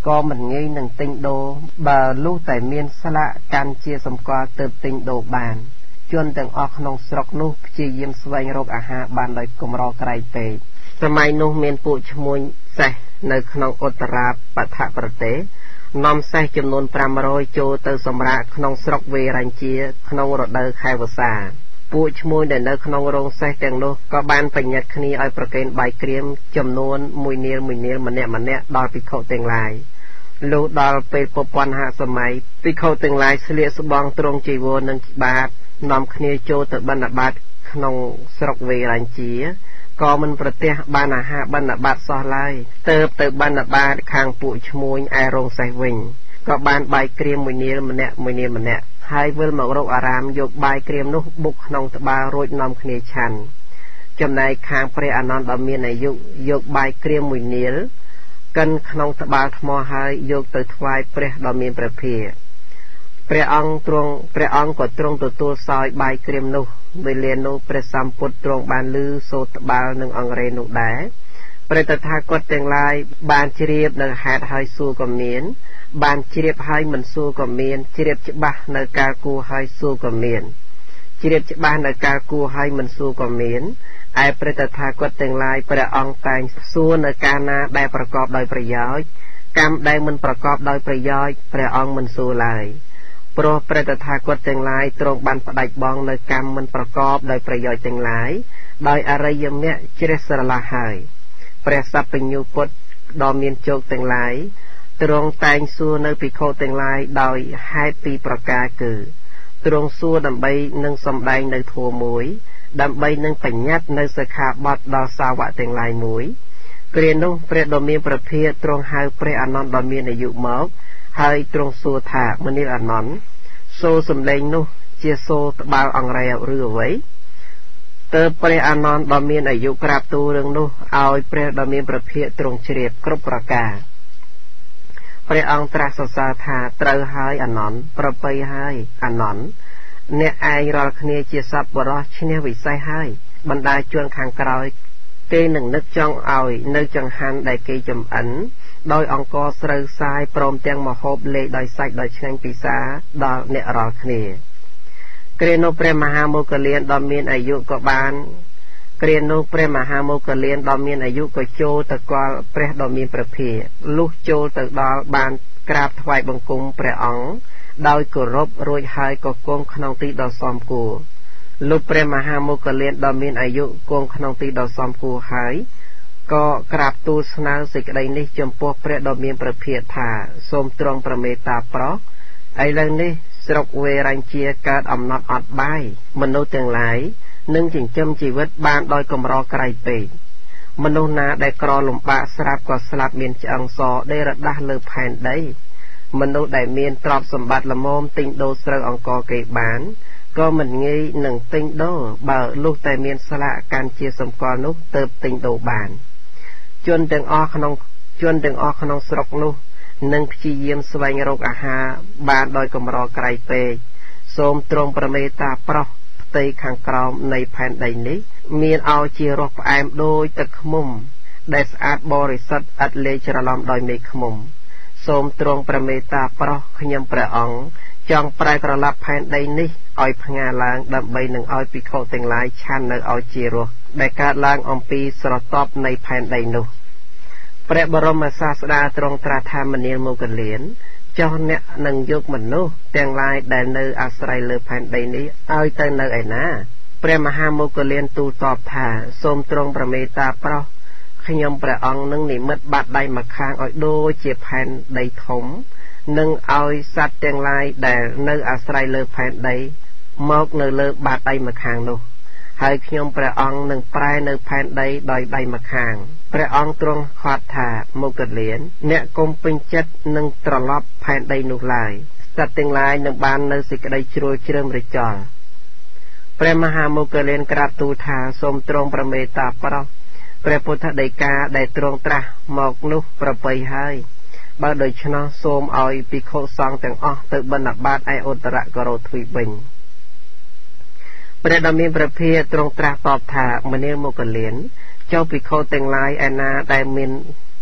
ก็มันงี้หนึ่งติงโดบาลูแต่เมียนสละการเชียสมกอเติบติงโดบานจนแต่งออกนองสรกนุจีเยี่ยมสวยรกอาหารบานโดยกลมรอไกรเปยสมัยนุเมียนปูชมวยเสในขนองอุตราปะทะประเตนอมเสจำนวนปรามรอยโจเตอสมระขนองสรกเวรันเชียขนองรถเดอไขวสาปูชมวยเดินเดอขนองโรงเสแต่งนุก็บานปัญญาคณีอ้อยประเกณฑ์ใบเกรียมจำนวนมวยเนียมวยเนียมันเนะมันเนะดอยปิเขาเต็งลายลูดอลเป็นปปอนหาสมัยปิเขาเต็งลายเสลียสบองตรงจีโวนังบาทนอมคณีโจเตอบรรณบาทขนองสรกเวรันเชียก็มันประเทศบานาหาบรรณบาทซอไลเติบเติบบรรณบาทคางปูชมวยไอโรงไซวิงก็บานใบเกรียมมวยเนียมันเนะมวยเนียมันเนะให้เวลมารกอารามยกใบเกรียมนุบุกนองตบาโรยนอมคณีชันจำในคางพระอนันต์บามีในยุยกใบเกรียมมวยเนียกันขนองตบาทมอให้ยกตัวทวายพระบามีประเพยพระองค์ตรงพระองค์ก็ตรงตัวตัวซอยใบเกรียมนุเวเลนุพระสัมพุทธตรงบานลือโสตบาลหนึ่งองเรนุได้พระตถาคตแต่งลายบานเชียบหนึ่งหาดให้สู้กับเมียนบานเชียบให้มันสู้กับเมียนเชียบฉบับในกากูให้สู้กับเมียนเชียบฉบับในกากูให้มันสู้กับเมียนไอพระตถาคตแต่งลายพระองค์แต่งสู้ในกานาได้ประกอบโดยประโยชน์กรรมได้มันประกอบโดยประโยชน์พระองค์มันสู้ลายโปรพระตถาคตแต่งลายตรงบันปดัยบองในกรรมมันประกอบโดยประโยชน์แต่งลายโดยอะไรยมเนี่ยเจริญสละหายพระสัพพิญญูปดดอมีนโจกแต่งลายตรงแต่งสู้ในปิโคแต่งลายโดยให้ปีประกาคือตรงสู้ดำใบนึ่งสมได้ในทัวมวยดำใบนึ่งปัญญาในสขาบดดอสาวะแต่งลายมวยเกรียนนุ่งพระดอมีประเภทตรงหายพระอนันต์ดอมีในยุมอกให้ตรงสู้ถากมันนี่อนันต์โซสมเลงนุ่เจียโซตบาลอังเรียหรือไว้เติบพระอนันต์ดอมีในยุกราบตูเรื่องนุ่เอาพระดอมีประเภทตรงเฉลียบครบประกาพระองค์ตรัสสาธาเตรหายอนันต์ประไปให้อนันต์เนไอรอคเนเจียสับบรอชเนวิไซให้บรรดาจวนขังกรอยเกยหนึ่งนึกจ้องเอานึกจังหันได้เกยจำอันโดยองกอสระสายพร้อมเตียงมโหบเลโดยไซโดยเชงปีศาดอเนรอคเนเกรโนเปรมหาโมกเลียนดอมีนอายุกบานเกรียนโนเปรมหาโมกเลียนดอมีนอายุก็โจตะกอลเปรดอมีนประเพลูกโจตะดอลบานกราบถวายบังคุมเปรองโดยกรบรวยหายก็กงขนองตีดอซอมกูลูกเปรมหาโมกเลียนดอมีนอายุกงขนองตีดอซอมกูหายก็กราบตูสนาสิกใดนี้จำพวกเปรดอมีนประเพถาสมตรงประเมตาเพราะไอเรื่องนี้สรกเวรันเชียการอำนาจอัดใบมนุษย์ทั้งหลายนึ่งจิงจำชีวิตบ้านโดยกำรอไกรเปยมนุษย์นาได้กรอลมปะสลับก็สลับเมียนจังซอได้ระดับเลือแผ่นได้มนุษย์ได้เมียนตรอบสมบัติละมอมติงโดเสรองกอเกยบานก็มันงี้หนึ่งติงโดเบอลูกแต่เมียนสละการเชียสมกอนุเติบติงโดบานจนถึงอขนงจนถึงอขนงสรกนุหนึ่งพิเยี่ยมสวายโรคอาหารบานโดยกำรอไกรเปยโสมตรงประเมตาเพราะตีขังกราวในแผ่นใดนี้มีเอาเชียรกแอมโดยตะขมุมได้สะอาดบริสุทธิ์อัดเลจรลอมโดยมีขมุมโสมตรงประเมตาเพราะขยำประองจองปลายกระลับแผ่นใดนี้อ้อยพงาลางดำใบหนึ่งอ้อยปีโคเต็งลายชันในเอาเชียรกได้การลางอมปีสระตอบในแผ่นใดนุพระบรมศาสดาตรงตราธรรมเนียมโมกเลียนเจ้าเนี่ยนังยุกมันนู้แต่งลายแดนเนออาศัยเลือแผ่นใดนี้เอาแต่เนอไอ้นะพระมหาโมกเลียนตูตอบถาสมตรงประเมตาเพราะขยมพระองค์นึงนิมิตบาดใดมาค้างอ้อยโดยเจ็บแผ่นใดถมนึงเอาสัตว์แต่งลายแดนเนออาศัยเลือแผ่นใดมอกเนอเลือบาดใดมาค้างนู้ให้ขยมพระองค์นึงปลายเนอแผ่นใดโดยใดมาค้างพระองค์ตรงขอดถาโมกเลียนเนี่ยกลมเป็นจัดนึงตรลบแผ่นใดนุลายสัตว์แต่งลายนึงบานเนอสิกใดช่วยเชื่อมริจอลพระมหาโมกเลียนกราบตูถาสมตรงประเมตาเพราะพระพุทธเดกาได้ตรงตรัสหมอกนุประไปให้บ่โดยชนะโสมเอาปิโคซองแต่งอ้อตึกบรรณบาตไอโอตระกโรทวีบิงพระดามีประเภทตรงตรัสตอบถามเนโมกเลียนเจ้าปิโคแต่งลายแอนาได้มิน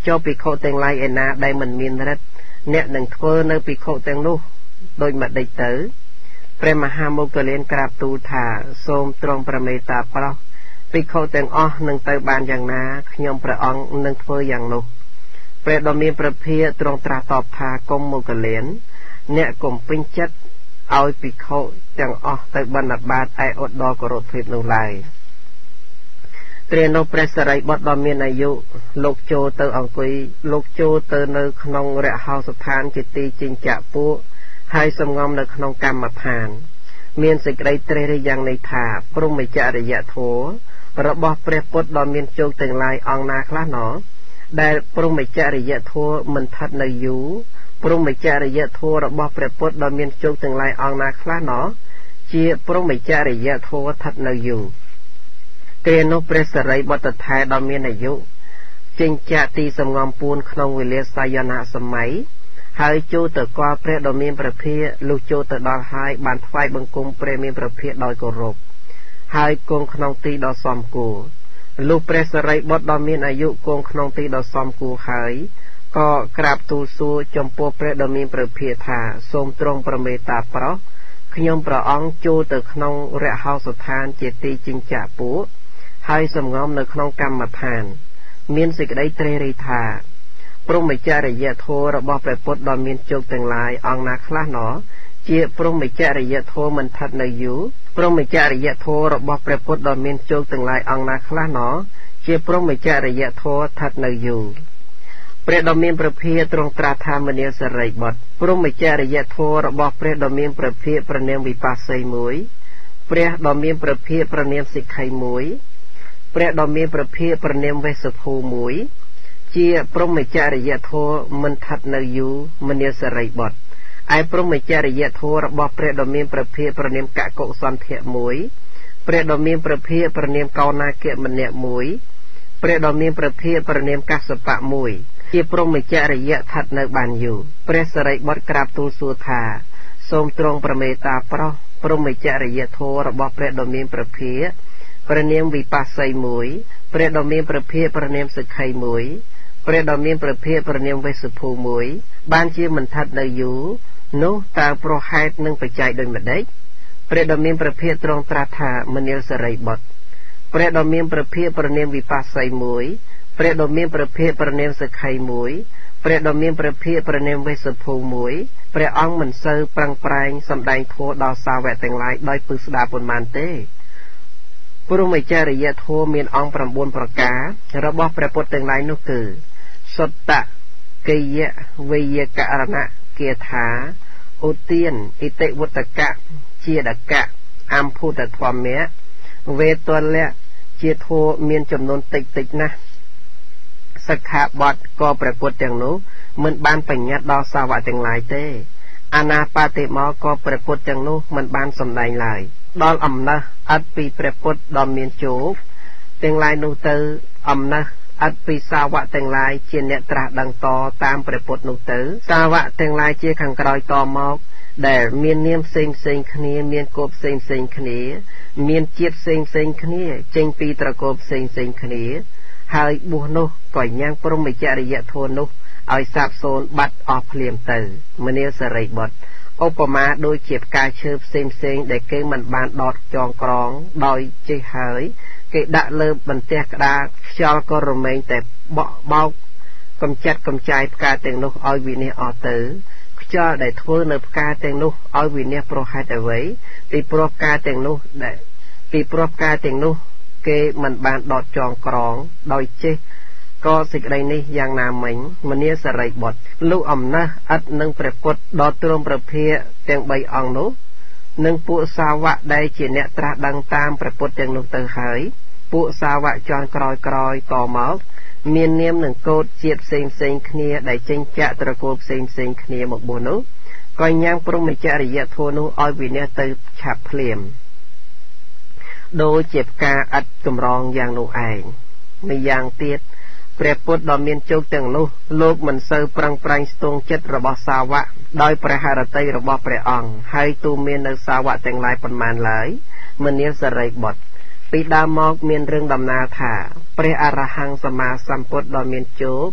cho bị khổ tên lai ena đây mình miên rất nè đừng thơ nơi bị khổ tên lúc đôi mặt đầy tử pre Mahamogalen krap tu thả xôm trong prameta pro bị khổ tên o nâng tới banយ៉ាងណាខ្ញុំព្រះអង្គនឹងធ្វើយ៉ាងនោះព្រះដ៏មានព្រះភិយទ្រង់ត្រាស់តបថាកុំមកលៀនអ្នកកុំពេញចិត្តឲ្យភិក្ខុទាំងអស់ទៅបណ្ឌបាតឯឧត្តរគោរពភាពនោះឡើយគ្រានោះព្រះសរិបុត្រដ៏មានអាយុលោកចូលទៅអង្គុយលោកចូលទៅនៅក្នុងរហោស្ថានជាទីចិញ្ចាក់ពួកហើយសំងំនៅក្នុងកម្មដ្ឋានមានសេចក្តីត្រេះរិះយ៉ាងនេះថាព្រហ្មចរិយធម៌របស់ព្រះពុទ្ធដ៏មានជោគទាំងឡាយអង្គណាខ្លះណោដែលព្រហ្មចរិយធម៌មិនស្ថិតនៅយូរព្រហ្មចរិយធម៌របស់ព្រះពុទ្ធដ៏មានជោគទាំងឡាយអង្គណាខ្លះណោជាព្រហ្មចរិយធម៌ស្ថិតនៅយូរគ្រានោះព្រះសរិបុត្រថែដ៏មានអាយុចេញចាកទីសំងំពួនក្នុងវេលាសាយនៈសម័យហើយចូលទៅគាល់ព្រះដ៏មានព្រះភិយលុះចូលទៅដល់ហើយបានថ្វាយបង្គំព្រះមានព្រះភិយដោយគោរពហើយគង់ក្នុងទីដ៏សមគួរលុះព្រះសរិបុត្រដ៏មានអាយុគង់ក្នុងទីដ៏សមគួរហើយក៏ក្រាបទូលសួរចំពោះព្រះដ៏មានព្រះភិយថាសូមទ្រង់ប្រមេតាប្រោសខ្ញុំព្រះអង្គចូលទៅក្នុងរហោស្ថានជាទីចិញ្ចាក់ពួកហើយសំងំនៅក្នុងកម្មដ្ឋានមានសេចក្តីត្រេះរិះថាព្រហ្មចរិយធម៌របស់ព្រះពុទ្ធដ៏មានជោគទាំងឡាយអង្គណាខ្លះណោជាព្រហ្មចរិយធម៌មិនស្ថិតនៅយូរព្រហ្មចរិយធម៌របស់ព្រះពុទ្ធដ៏មានជោគទាំងឡាយអង្គណាខ្លះណោជាព្រហ្មចរិយធម៌ស្ថិតនៅយូរព្រះដ៏មានព្រះភិយទ្រង់ត្រាស់ថាមនាសរិបុត្រព្រហ្មចរិយធម៌របស់ព្រះដ៏មានព្រះភិយប្រណិមវិបស្សីមួយព្រះដ៏មានព្រះភិយប្រណិមសិក្ខីមួយព្រះដ៏មានព្រះភិយប្រណិមវេសភូមួយជាព្រហ្មចរិយធម៌មិនស្ថិតនៅយូរមនាសរិបុត្រឯព្រហ្មចរិយធម៌របស់ព្រះដ៏មានព្រះភិយប្រណិមកកុសន្ធៈមួយព្រះដ៏មានព្រះភិយប្រណិមកោណាគមនៈមួយព្រះដ៏មានព្រះភិយប្រណិមកសបៈមួយជាព្រហ្មចរិយស្ថិតនៅបានយូរព្រះសរិបុត្រក្រាបទូលសួរថាសូមទ្រង់ប្រមេតាប្រោសព្រហ្មចរិយធម៌របស់ព្រះដ៏មានព្រះភិយប្រណិមវិបស្សីមួយព្រះដ៏មានព្រះភិយប្រណិមសិក្ខីមួយព្រះដ៏មានព្រះភិយប្រណិមវេសភូមួយបានជាមិនស្ថិតនៅយូរនោះតើប្រហែលនឹងបច្ច័យដូចម្ដេចព្រះដ៏មានព្រះភិយទ្រង់ត្រាស់ថាមនាលសរិបុត្រព្រះដ៏មានព្រះភិយប្រណិមវិបស្សីមួយព្រះដ៏មានព្រះភិយប្រណិមសិក្ខីមួយព្រះដ៏មានព្រះភិយប្រណិមវេសភូមួយព្រះអង្គមិនសូវប្រឹងប្រែងសម្ដែងធម៌ដល់សាវកទាំងឡាយដោយពឹស្ដារប៉ុន្មានទេព្រហ្មចរិយធម៌មានអង្គប្រាំបួនប្រការរបស់ព្រះពុទ្ធទាំងឡាយនោះគឺសុត្តកិយវេយករណៈគាថាឧទានឥតិវុត្តកៈជាដកៈអំភូតធម្មៈវេទលៈជាធម៌មានចំនួនតិចតិចណាស់សិក្ខាបទក៏ព្រះពុទ្ធទាំងនោះមិនបានបញ្ញត្តិដល់សាវកទាំងឡាយទេអានាបតិមកក៏ព្រះពុទ្ធទាំងនោះមិនបានសម្ដែងឡើយដល់អំណះអត់ពីព្រះពុទ្ធដ៏មានជោគទាំងឡាយនោះទៅអំណះអត់ពីសាវកទាំងឡាយជាអ្នកត្រាស់ដឹងតតាមព្រះពុទ្ធនោះទៅសាវកទាំងឡាយជាខាងក្រោយតមកដែលមាននាមផ្សេងផ្សេងគ្នាមានគោលផ្សេងផ្សេងគ្នាមានជាតិផ្សេងផ្សេងគ្នាចេញពីត្រកូលផ្សេងផ្សេងគ្នាហើយបុស្សនោះក៏ញ៉ាំងព្រហ្មចរិយធម៌នោះឲ្យសាបសូន្យបាត់អស់ភ្លាមទៅមនាលសរិបុត្រឧបមាដូចជាផ្កាឈើផ្សេងផ្សេងដែលគេមិនបានដតចងក្រងដោយចេះហើយគេដាក់លើបន្ទះក្តារខ្យល់ក៏រមែងតែបក់បោកកំចាត់កំចាយផ្កាទាំងនោះឲ្យវិនិច្ឆ័យអស់ទៅខ្យល់ដែលធ្វើនៅផ្កាទាំងនោះឲ្យវិនិច្ឆ័យប្រហែលអ្វីពីព្រោះផ្កាទាំងនោះដែលពីព្រោះផ្កាទាំងនោះគេមិនបានដតចងក្រងដោយចេះក៏សេចក្តីនេះយ៉ាងណាមិញមនាលសរិបុត្រលោកអំណះឥតនឹងព្រះពុទ្ធដ៏ទ្រង់ព្រះភិយទាំងបីអង្គនោះនិងពួកសាវកដែលជាអ្នកត្រាស់ដឹងតាមព្រះពុទ្ធទាំងនោះទៅហើយពួកសាវកចន់ក្រោយក្រោយតមកមាននាមនឹងកោតជាតិផ្សេងផ្សេងគ្នាដែលចេញចាក់ត្រកូលផ្សេងផ្សេងគ្នាមកបួសនោះក៏ញ៉ាំងព្រហ្មចរិយធម៌នោះឲ្យវិនិច្ឆ័យទៅឆាប់ភ្លាមដូចជាផ្កាឥតកម្រងយ៉ាងនោះឯងម្យ៉ាងទៀតព្រះពុទ្ធដ៏មានជោគទាំងនោះលោកមិនសូវប្រឹងប្រែងស្ទង់ចិត្តរបស់សាវកដោយព្រះハរតីរបស់ព្រះអង្គហើយទូមាននៅសាវកទាំងឡាយប៉ុន្មានឡើយមនាលសរិបុត្រពីដើមមកមានរឿងដំណាលថាព្រះអរហង្គសម្មាសម្ពុទ្ធដ៏មានជោគ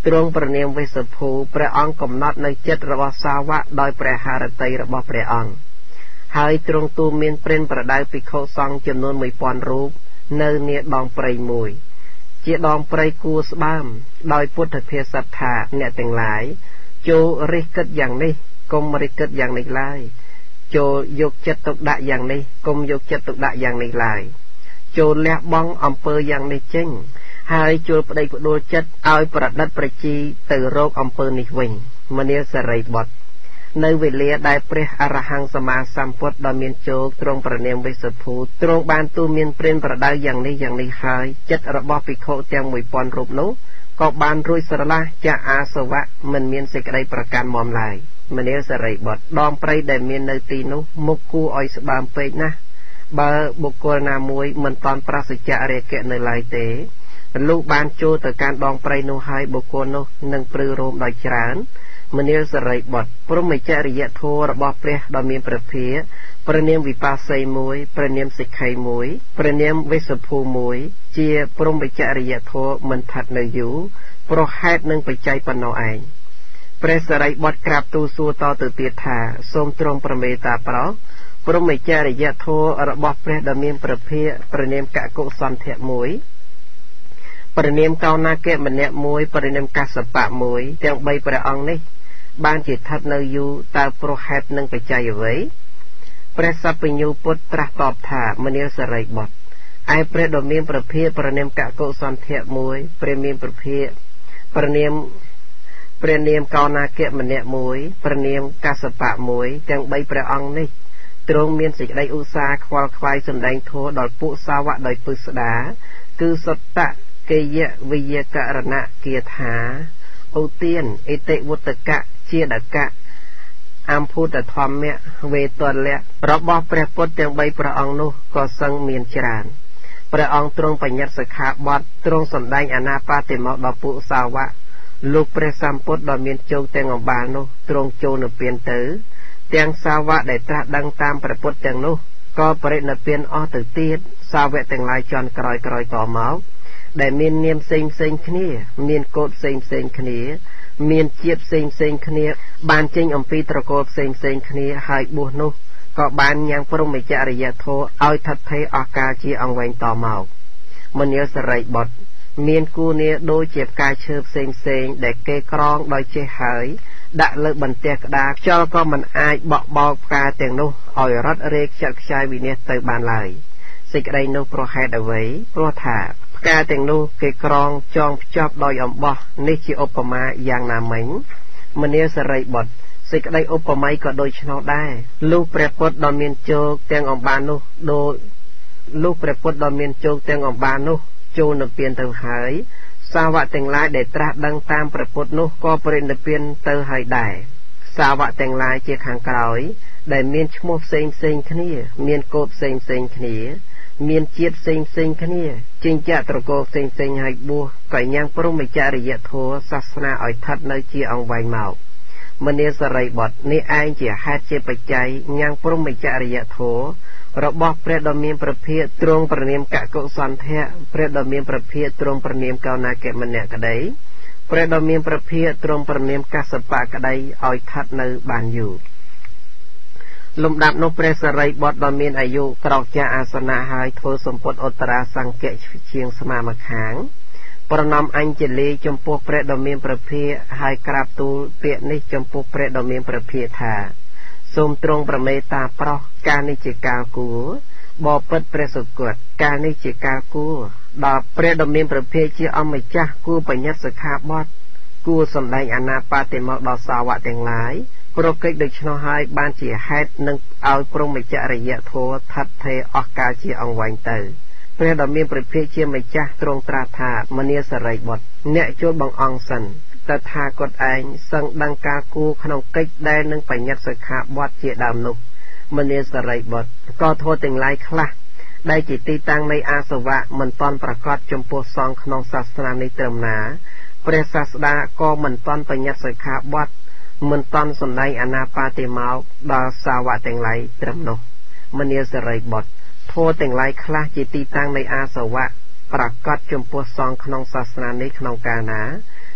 ទ្រង់ប្រនាមវេស្សភូព្រះអង្គកំណត់នៅចិត្តរបស់សាវកដោយព្រះハរតីរបស់ព្រះអង្គហើយទ្រង់ទូលមានព្រានប្រដៅភិក្ខុសង្ឃចំនួនមួយពាន់រូបនៅនាដងព្រៃមួយជាដងព្រៃគួរស្បើមដោយពុទ្ធភាសិតថាអ្នកទាំងឡាយចូលរិះគិតយ៉ាងនេះកុំរិះគិតយ៉ាងនេះឡើយចូលយកចិត្តទុកដាក់យ៉ាងនេះកុំយកចិត្តទុកដាក់យ៉ាងនេះឡើយចូលលះបង់អំពើយ៉ាងនេះចេញហើយចូលប្តីផ្ដួលចិត្តឲ្យប្រឌិតប្រជីទៅរកអំពើនេះវិញមនាលសរីបុត្រនៅវេលាដែលព្រះអរហង្គសម្មាសម្ពុទ្ធដ៏មានជោគទ្រង់ប្រនាមវេស្សភូទ្រង់បានទូលមានព្រានប្រដៅយ៉ាងនេះយ៉ាងនេះហើយចិត្តរបស់ភិក្ខុទាំងមួយពាន់រូបនោះក៏បានរួចស្រឡះចាកអាសវៈមិនមានសេចក្តីប្រកាន់មមឡើយមនាលសរីបុត្រដងព្រៃដែលមាននៅទីនោះមុខគួរឲ្យស្បើមពេកណាស់បើបុគ្គលណាមួយមិនតាន់ប្រសិទ្ធៈរាគៈនៅឡើយទេលុះបានចូលទៅកាន់ដងព្រៃនោះហើយបុគ្គលនោះនឹងព្រឺរោមដោយច្រើនមនាលសរីបុត្រព្រហ្មចរិយធម៌របស់ព្រះដ៏មានព្រះភិក្ខព្រះនាមវិបាសីមួយព្រះនាមសិក្ខីមួយព្រះនាមវេស្សភូមួយជាព្រហ្មចរិយធម៌មិនថាត់នៅយូរប្រហែលនឹងបច្ច័យប៉ុណ្ណោះឯងព្រះសរីបុត្រក្រាបទូលសួរតទៅទៀតថាសូមទ្រង់ប្រមេតាប្រោសព្រហ្មចរិយធម៌របស់ព្រះដ៏មានព្រះភិក្ខព្រះនាមកកុសន្ធៈមួយព្រះនាមកោណាគៈម្នាក់មួយព្រះនាមកសបៈមួយទាំងបីព្រះអង្គនេះបានជាស្ថិតនៅយូរតើប្រហែលនឹងបច្ច័យអ្វីព្រះសព្វញ្ញូពុទ្ធត្រាស់តបថាមនាលសរីបុត្រឯព្រះដ៏មានព្រះភិក្ខព្រះនាមកកុសន្ធៈមួយព្រះមានព្រះភិក្ខព្រះនាមព្រះនាមកោណាគៈម្នាក់មួយព្រះនាមកសបៈមួយទាំងបីព្រះអង្គនេះទ្រង់មានសេចក្តីឧស្សាហ៍ខ្វល់ខ្វាយសម្ដែងធម៌ដល់ពួកសាវកដោយពិស្ដាគឺសត្តៈកិយវិយករណៈគាថាឧទានអិតិវុត្តកៈជាដកៈអំភូតធម្មៈវេទលៈរបស់ព្រះពុទ្ធទាំងបីព្រះអង្គនោះក៏សឹងមានច្រើនព្រះអង្គទ្រង់បញ្ញត្តិសិក្ខាបទទ្រង់សម្ដែងអាណាបាតិមកដល់ពួកសាវកលោកព្រះសម្ពុទ្ធដ៏មានជោគទាំងអំបាលនោះទ្រង់ចូលនិព្វានទៅទាំងសាវកដែលត្រាស់ដឹងតាមព្រះពុទ្ធទាំងនោះក៏បរិនិព្វានអស់ទៅទៀតសាវកទាំងឡាយជន់ក្រោយក្រោយតមកដែលមាននាមផ្សេងផ្សេងគ្នាមានកូដផ្សេងផ្សេងគ្នាមានជាតិផ្សេងផ្សេងគ្នាបានចេញអំពីត្រកូលផ្សេងផ្សេងគ្នាហើយបួសនោះក៏បានញ៉ាំងព្រហ្មចរិយធម៌ឲ្យថិតថេរអស់កាលជាអង្វែងតមកមនាលសរីបុត្រមានគូនាដូចជាផ្កាឈើផ្សេងផ្សេងដែលគេក្រងដោយចេះហើយដាក់លើបន្ទះក្តារខ្យល់ក៏មិនអាចបក់បោកផ្កាទាំងនោះឲ្យរត់រែកខ្ចាត់ខ្ចាយវិនាសទៅបានឡើយសេចក្តីនោះប្រហែលអ្វីព្រោះថាផ្កាទាំងនោះគេក្រងចងភ្ជាប់ដោយអំបោះនេះជាឧបមាយ៉ាងណាមិញមនាលសរីបុត្រសេចក្តីឧបមាក៏ដូចឆ្នោដែរលុះព្រះពុទ្ធដ៏មានជោគទាំងអំបាលនោះដូចលុះព្រះពុទ្ធដ៏មានជោគទាំងអំបាលនោះចូលនិព្វានទៅហើយសាវកទាំងឡាយដែលត្រាស់ដឹងតាមព្រះពុទ្ធនោះក៏បរិនិព្វានទៅហើយដែរសាវកទាំងឡាយជាខាងក្រោយដែលមានឈ្មោះផ្សេងផ្សេងគ្នាមានកូដផ្សេងផ្សេងគ្នាមានជាតិផ្សេងផ្សេងគ្នាចិញ្ចាត្រកូលផ្សេងផ្សេងហើយបួសក៏ញ៉ាំងព្រហ្មចរិយធម៌សាសនាឲ្យថិតនៅជាអង្វែងមកមនាលសរីបុត្រនេះឯងជាហេតុជាបច្ច័យញ៉ាំងព្រហ្មចរិយធម៌របស់ព្រះដ៏មានព្រះភិក្ខទ្រង់ប្រនាមកកុសន្ធៈព្រះដ៏មានព្រះភិក្ខទ្រង់ប្រនាមកោណាគមនៈក្តីព្រះដ៏មានព្រះភិក្ខទ្រង់ប្រនាមកសបៈក្តីឲ្យថិតនៅបានយូរលំដាប់នោះព្រះសរីបុត្រដ៏មានអាយុក្រោកចាអាសនៈហើយធ្វើសម្ពុតឧត្តរាសង្កៈជាងស្មាម្ខាងប្រណម្យអញ្ជលីចំពោះព្រះដ៏មានព្រះភិក្ខហើយក្រាបទូលពាក្យនេះចំពោះព្រះដ៏មានព្រះភិក្ខថាសូមទ្រង់ប្រមេតាប្រោសការនេះជាការគួរបបិទ្ធព្រះសុគតការនេះជាការគួរដល់ព្រះដ៏មានព្រះភិក្ខជាអម្ចាស់គួរបញ្ញត្តិសិក្ខាបទគួរសម្ដែងអាណាបាតិមកដល់សាវកទាំងឡាយប្រកិច្ចដូច្នោះហើយបានជាហេតុនឹងឲ្យព្រហ្មចរិយធម៌ថិតថេរអស់កាលជាអង្វែងទៅព្រះដ៏មានព្រះភិក្ខជាម្ចាស់ទ្រង់ត្រាស់ថាមនាលសរីបុត្រអ្នកចូលបង្អង់សិនតថាគតឯងសឹងដឹងការគួរក្នុងកិច្ចដែលនឹងបញ្ញត្តិសិក្ខាបទជាដើមនោះមនាលសរីបុត្រក៏ធម៌ទាំងឡាយខ្លះដែលជាទីតាំងនៃអាសវៈមិនតាន់ប្រកបចំពោះសង្ឃក្នុងសាសនានេះត្រឹមណាព្រះសាស្តាក៏មិនតាន់បញ្ញត្តិសិក្ខាបទមិនតាន់សម្ដែងអាណាបាតិមកដល់សាវកទាំងឡាយត្រឹមនោះមនាលសរីបុត្រធម៌ទាំងឡាយខ្លះជាទីតាំងនៃអាសវៈប្រកបចំពោះសង្ឃក្នុងសាសនានេះក្នុងកាលណា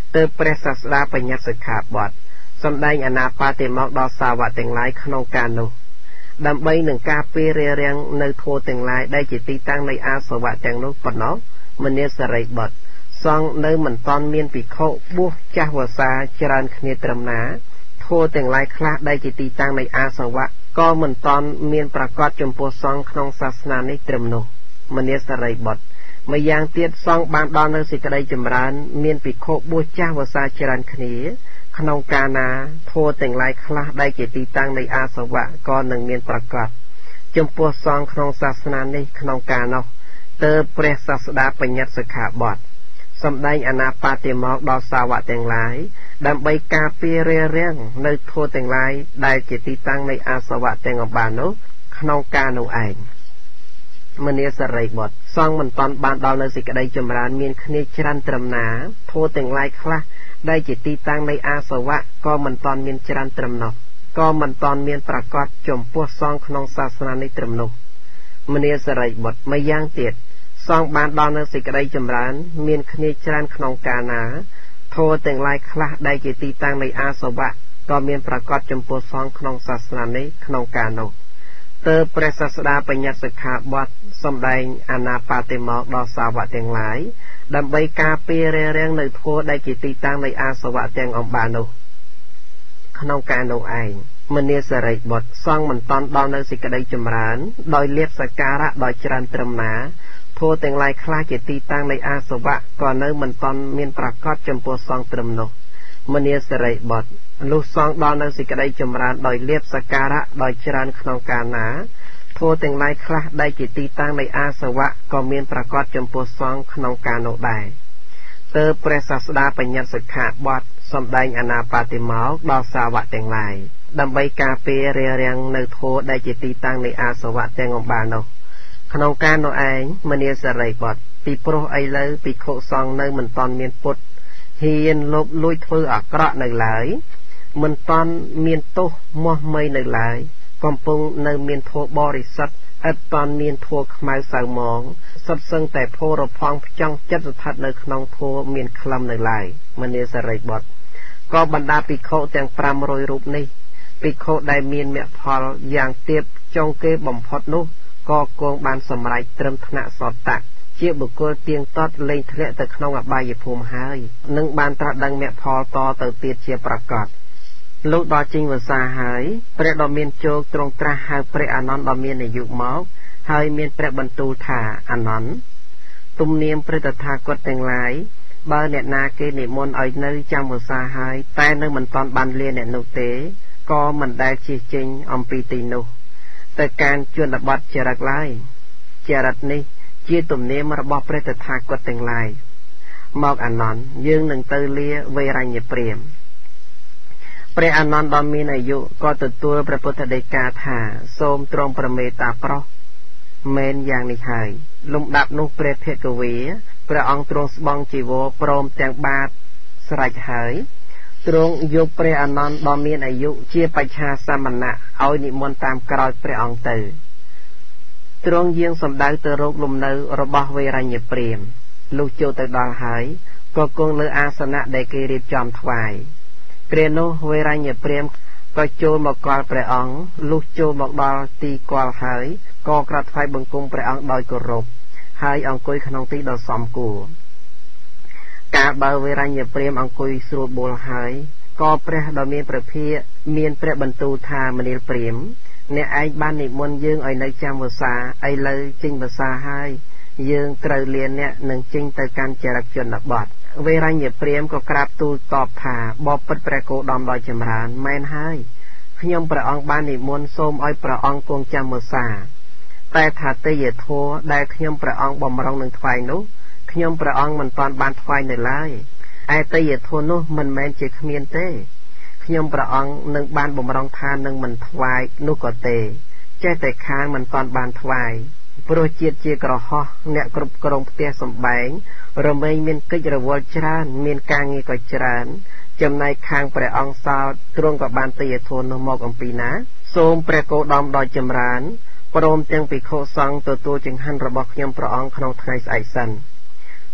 เติบព្រះសាស្តាបញ្ញត្តិសិក្ខាបទសម្ដែងអាណាបាតិមកដល់សាវកទាំងឡាយក្នុងការនោះដើម្បីនឹងការពាររារាំងនៅធម៌ទាំងឡាយដែលជាទីតាំងនៃអាសវៈទាំងនោះប៉ុណ្ណោះមនាសរិបុត្រសង្ឃនៅមិនតាន់មានភិក្ខុបួសចាស់វស្សាច្រើនគ្នាត្រឹមណាធម៌ទាំងឡាយខ្លះដែលជាទីតាំងនៃអាសវៈក៏មិនតាន់មានប្រកាសចំពោះសង្ឃក្នុងសាសនានេះត្រឹមនោះមនាសរិបុត្រម្យ៉ាងទៀតសង្ឃបានដល់នៅសេចក្តីចម្រើនមានភិក្ខុបួសចាស់វស្សាច្រើនគ្នាក្នុងកាលណាធម៌ទាំងឡាយខ្លះដែលជាទីតាំងនៃអាសវៈក៏នឹងមានប្រកាសចំពោះសង្ឃក្នុងសាសនានេះក្នុងកាលនោះទើបព្រះសាស្តាបញ្ញត្តិសិក្ខាបទសម្ដែងអាណាបាតិមកដល់សាវកទាំងឡាយដើម្បីការពាររារាំងនៅធម៌ទាំងឡាយដែលជាទីតាំងនៃអាសវៈទាំងអំបាននោះក្នុងកាលនោះឯងមនាសរិបុត្រសង្ឃមិនតាន់បានដល់នៅសេចក្តីចម្រើនមានគ្នាច្រើនត្រឹមណាធម៌ទាំងឡាយខ្លះដែលជាទីតាំងនៃអាសវៈក៏មិនតាន់មានច្រើនត្រឹមនោះក៏មិនតាន់មានប្រកាសចំពោះសង្ឃក្នុងសាសនានេះត្រឹមនោះមនាសរិបុត្រម្យ៉ាងទៀតសង្ឃបានដល់នៅសេចក្តីចម្រើនមានគ្នាច្រើនក្នុងកាលណាធម៌ទាំងឡាយខ្លះដែលជាទីតាំងនៃអាសវៈក៏មានប្រកាសចំពោះសង្ឃក្នុងសាសនានេះក្នុងកាលនោះទើបព្រះសាស្តាបញ្ញត្តិសិក្ខាបទសម្ដែងអាណាបាតិមកដល់សាវកទាំងឡាយដើម្បីការពាររារាំងនៅធម៌ដែលជាទីតាំងនៃអាសវៈទាំងអំបាននោះក្នុងកាលនោះឯងមនាសរិបុត្រសង្ឃមិនតាន់ដល់នៅសេចក្តីចម្រើនដោយលៀបសក្ការៈដោយច្រើនត្រឹមណាធម៌ទាំងឡាយខ្លះជាទីតាំងនៃអាសវៈក៏នៅមិនតាន់មានប្រកាសចំពោះសង្ឃត្រឹមនោះមនាសរិបុត្រលុះសង្ឃដល់នៅសេចក្តីចម្រើនដោយលៀបសក្ការៈដោយច្រើនក្នុងកាលណាធម៌ទាំងឡាយខ្លះដែលជាទីតាំងនៃអាសវៈក៏មានប្រកាសចំពោះសង្ឃក្នុងកាលនោះដែរទើបព្រះសាស្តាបញ្ញត្តិសិក្ខាបទសម្ដែងអាណាបាតិមកដល់សាវកទាំងឡាយដើម្បីការពាររារាំងនៅធម៌ដែលជាទីតាំងនៃអាសវៈទាំងអំបាននោះក្នុងកាលនោះឯងមនាសរិបុត្រពីព្រោះឥឡូវភិក្ខុសង្ឃនៅមិនតាន់មានពុតហ៊ានលបលួចធ្វើអាក្រក់នៅឡើយមិនតាន់មានទោសមាស់មីនៅឡើយកំពុងនៅមានធម៌បរិសុទ្ធឥតតាន់មានធម៌ខ្មៅសៅមងសុទ្ធសឹងតែភរផង់ផ្ចង់ចិត្តស្ថិតនៅក្នុងធម៌មានក្លឹមនៅឡើយមនាសរិបុត្រក៏បណ្ដាភិក្ខុទាំងប្រាំរយរូបនេះភិក្ខុដែលមានមគ្គផលយ៉ាងទាបចុងគេបំផុតនោះក៏គង់បានសម្រេចត្រឹមថ្នាក់សតតៈជាបុគ្គលទៀងទាត់លែងធ្លាក់ទៅក្នុងអបាយភូមិហើយនឹងបានត្រាស់ដឹងមគ្គផលតទៅទៀតជាប្រកបលុះដល់ចេញវស្សាហើយព្រះដ៏មានជោគទ្រង់ត្រាស់ហៅព្រះអានន្ទដ៏មានអាយុមកហើយមានព្រះបន្ទូលថាអានន្ទទំនៀមព្រះតថាគតទាំងឡាយបើអ្នកណាគេនិមន្តឲ្យនៅចាំវស្សាហើយតែនៅមិនតាន់បានលាអ្នកនោះទេក៏មិនដែលជិះចេញអំពីទីនោះទៅការជនបទចរិតឡើយចរិតនេះជាទំនៀមរបស់ព្រះតថាគតទាំងឡាយមកអានន្ទយើងនឹងទៅលាវេរញ្ញព្រាហ្មណ៍ព្រះអានន្ទដ៏មានអាយុក៏ទទួលព្រះពុទ្ធដីកាថាសូមទ្រង់ប្រមេតាប្រុសមែនយ៉ាងនេះហើយលំដាប់នោះព្រះភគវីព្រះអង្គទ្រង់ស្បង់ជីវរព្រមទាំងបាតស្រេចហើយទ្រង់យកព្រះអានន្ទដ៏មានអាយុជាបច្ឆាសមណៈឲ្យនិមន្តតាមក្រោយព្រះអង្គទៅទ្រង់យាងសម្ដៅទៅរកលំនៅរបស់វេរញ្ញព្រាហ្មណ៍លុះចូលទៅដល់ហើយក៏គង់លើអាសនៈដែលគេរៀបចំថ្វាយព្រះនោះវេរញ្ញព្រាហ្មណ៍ក៏ចូលមកគាល់ព្រះអង្គលុះចូលមកដល់ទីគាល់ហើយក៏ក្រាបថ្វាយបង្គំព្រះអង្គដោយគោរពហើយអង្គុយក្នុងទីដ៏សមគួរកាលបើវេរញ្ញព្រាហ្មណ៍អង្គុយស្រួលបួលហើយក៏ព្រះដ៏មានព្រះភិក្ខមានព្រះបន្ទូលថាមនាលព្រាហ្មណ៍អ្នកឯងបាននិមន្តយើងឲ្យនៅចាំវស្សាឥឡូវចេញវស្សាហើយយើងត្រូវលាអ្នកនឹងចេញទៅកាន់ចរិតជនបទវេរញ្ញព្រាហ្មណ៍ក៏ក្រាបទូលតបថាបបិទ្ធព្រះគោតមដោយចម្រើនមែនហើយខ្ញុំព្រះអង្គបាននិមន្តសូមឲ្យព្រះអង្គគង់ចាំវស្សាតែថាទេយធម៌ដែលខ្ញុំព្រះអង្គបំរុងនឹងថ្វាយនោះខ្ញុំព្រះអង្គមិនទាន់បានថ្វាយនៅឡើយឯទេយធម៌នោះមិនមែនជាគ្មានទេខ្ញុំព្រះអង្គនឹងបានបំរុងថានឹងមិនថ្វាយនោះក៏ទេចេះតែខាងមិនទាន់បានថ្វាយព្រោះជាតិជាក្រហោះអ្នកគ្រប់គ្រងផ្ទះសម្បែងរមែងមានកិច្ចរវល់ច្រើនមានការងារក៏ច្រើនចំណែកខាងព្រះអង្គសោតទ្រង់ក៏បានទេយធម៌នោះមកអំពីណាសូមព្រះគោតមដោយចម្រើនព្រមទាំងភិក្ខុសង្ឃទទួលចង្ហាន់របស់ខ្ញុំព្រះអង្គក្នុងថ្ងៃស្អែកសិន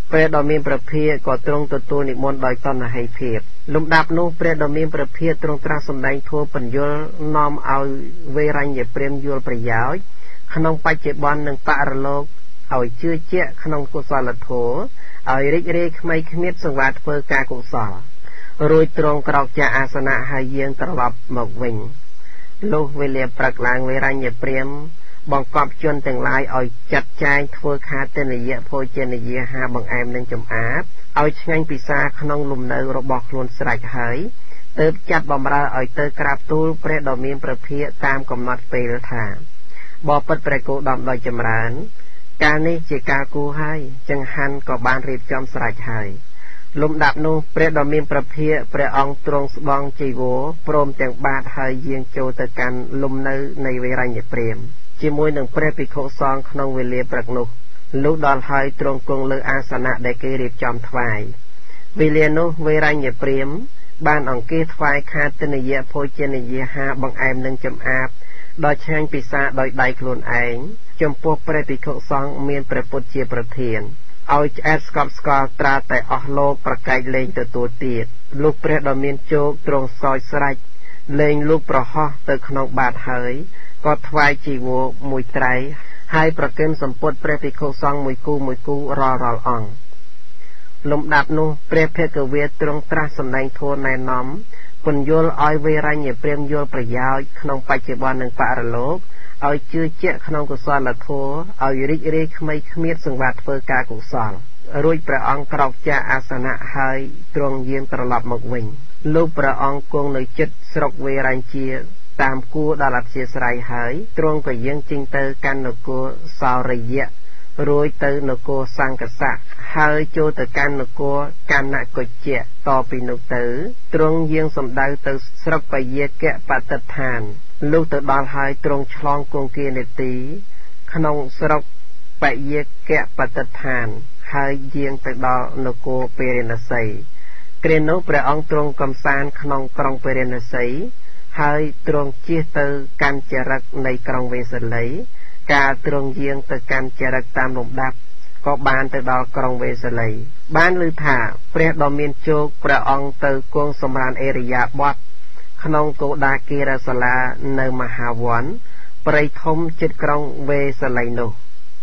ព្រះដ៏មានព្រះភិក្ខក៏ទ្រង់ទទួលនិមន្តដោយតណ្ហិភាពលំដាប់នោះព្រះដ៏មានព្រះភិក្ខទ្រង់ត្រាស់សម្ដែងធម៌បញ្យលនាំឲ្យវេរញ្ញព្រាហ្មណ៍យល់ប្រយោជន៍ក្នុងបច្ចុប្បន្ននិងបរលោកឲ្យជឿជាក់ក្នុងកុសលធម៌ឲ្យរីករាយក្មៃគ្មៀតសង្វាតធ្វើការកុសលរួចទ្រង់ក្រោកចាកអាសនៈហើយយាងត្រឡប់មកវិញលុះវេលាព្រឹកឡើងវេរញ្ញព្រាហ្មណ៍បង្កប់ជនទាំងឡាយឲ្យចាត់ចែងធ្វើខាទិនយៈភោជនីយាហារបង្អែមនិងចម្អាបឲ្យឆ្ងាញ់ពិសាក្នុងលំនៅរបស់ខ្លួនស្រេចហើយទើបចាត់បំរើឲ្យទៅក្រាបទូលព្រះដ៏មានព្រះភិក្ខតាមកំណត់ពេលថាបបិទ្ធព្រះគោដំដោយចម្រើនការនេះជាការគួរហើយចង្ហាន់ក៏បានរៀបចំស្រេចហើយលំដាប់នោះព្រះដ៏មានព្រះភិក្ខព្រះអង្គទ្រង់ស្បង់ជីវរព្រមទាំងបាតហើយយាងចូលទៅកាន់លំនៅនៃវេរញ្ញព្រាហ្មណ៍ជាមួយនឹងព្រះភិក្ខុសង្ឃក្នុងវេលាព្រឹកនោះលុះដល់ហើយទ្រង់គង់លើអាសនៈដែលគេរៀបចំថ្វាយវេលានោះវេរញ្ញព្រាហ្មណ៍បានអង្គាសថ្វាយខាទិនយៈភោជនីយាហារបង្អែមនិងចម្អាបដោយឆ្ងាញ់ពិសាដោយដៃខ្លួនឯងចំពោះព្រះភិក្ខុសង្ឃមានព្រះពុទ្ធជាប្រធានឲ្យឆ្អែតស្កប់ស្កល់ត្រាតែអស់លោកប្រកែកលេងទទួលទៀតលោកព្រះដ៏មានជោគទ្រង់សោយស្រេចលេងលោកប្រហោះទៅក្នុងបាតហើយក៏ថ្វាយជីវរមួយត្រៃហើយប្រគិនសម្ពុតព្រះភិក្ខុសង្ឃមួយគូមួយគូរាល់រាល់អង្គលំដាប់នោះព្រះភគវាទ្រង់ត្រាស់សម្ដែងធម៌ណែនាំពន្យល់ឲ្យវេរញ្ញព្រាហ្មណ៍យល់ប្រយោជន៍ក្នុងបច្ចុប្បន្ននិងបរលោកឲ្យជឿជាក់ក្នុងកុសលធម៌ឲ្យរីករាយក្មៃគ្មៀតសង្វាតធ្វើការកុសលរួចព្រះអង្គក្រោកចាកអាសនៈហើយទ្រង់យាងត្រឡប់មកវិញលុះព្រះអង្គគង់នៅជិតស្រុកវេរញ្ជាតាមគួរដល់អធ្យាស្រ័យហើយទ្រង់ក៏យាងចេញទៅកាន់នគរសោរិយៈរួចទៅនគរសង្កសៈហើយចូលទៅកាន់នគរកណ្ណកុជ្ជៈតពីនោះទៅទ្រង់យាងសម្ដៅទៅស្រុកបយាកៈបតិដ្ឋានលុះទៅដល់ហើយទ្រង់ឆ្លងគង្គានេទីក្នុងស្រុកបយាកៈបតិដ្ឋានហើយយាងទៅដល់នគរពេរិណសីគ្រានោះព្រះអង្គទ្រង់កំសាន្តក្នុងក្រុងពេរិណសីហើយទ្រង់ជិះទៅកាន់ចរិកនៃក្រុងវេសាលីការទ្រង់យាងទៅកាន់ចរិកតាមលំដាប់ក៏បានទៅដល់ក្រុងវេសាលីបានឮថាព្រះដ៏មានជោគព្រះអង្គទៅគង់សម្រានអេរិយាបថក្នុងគោដាគារសាលានៅមហាវ័នព្រៃធំជិតក្រុងវេសាលីនោះ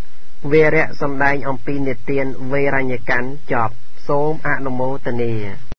វេរៈសម្ដែងអំពីនិទានវេរញ្ញកੰចប់សូមអនុមោទនា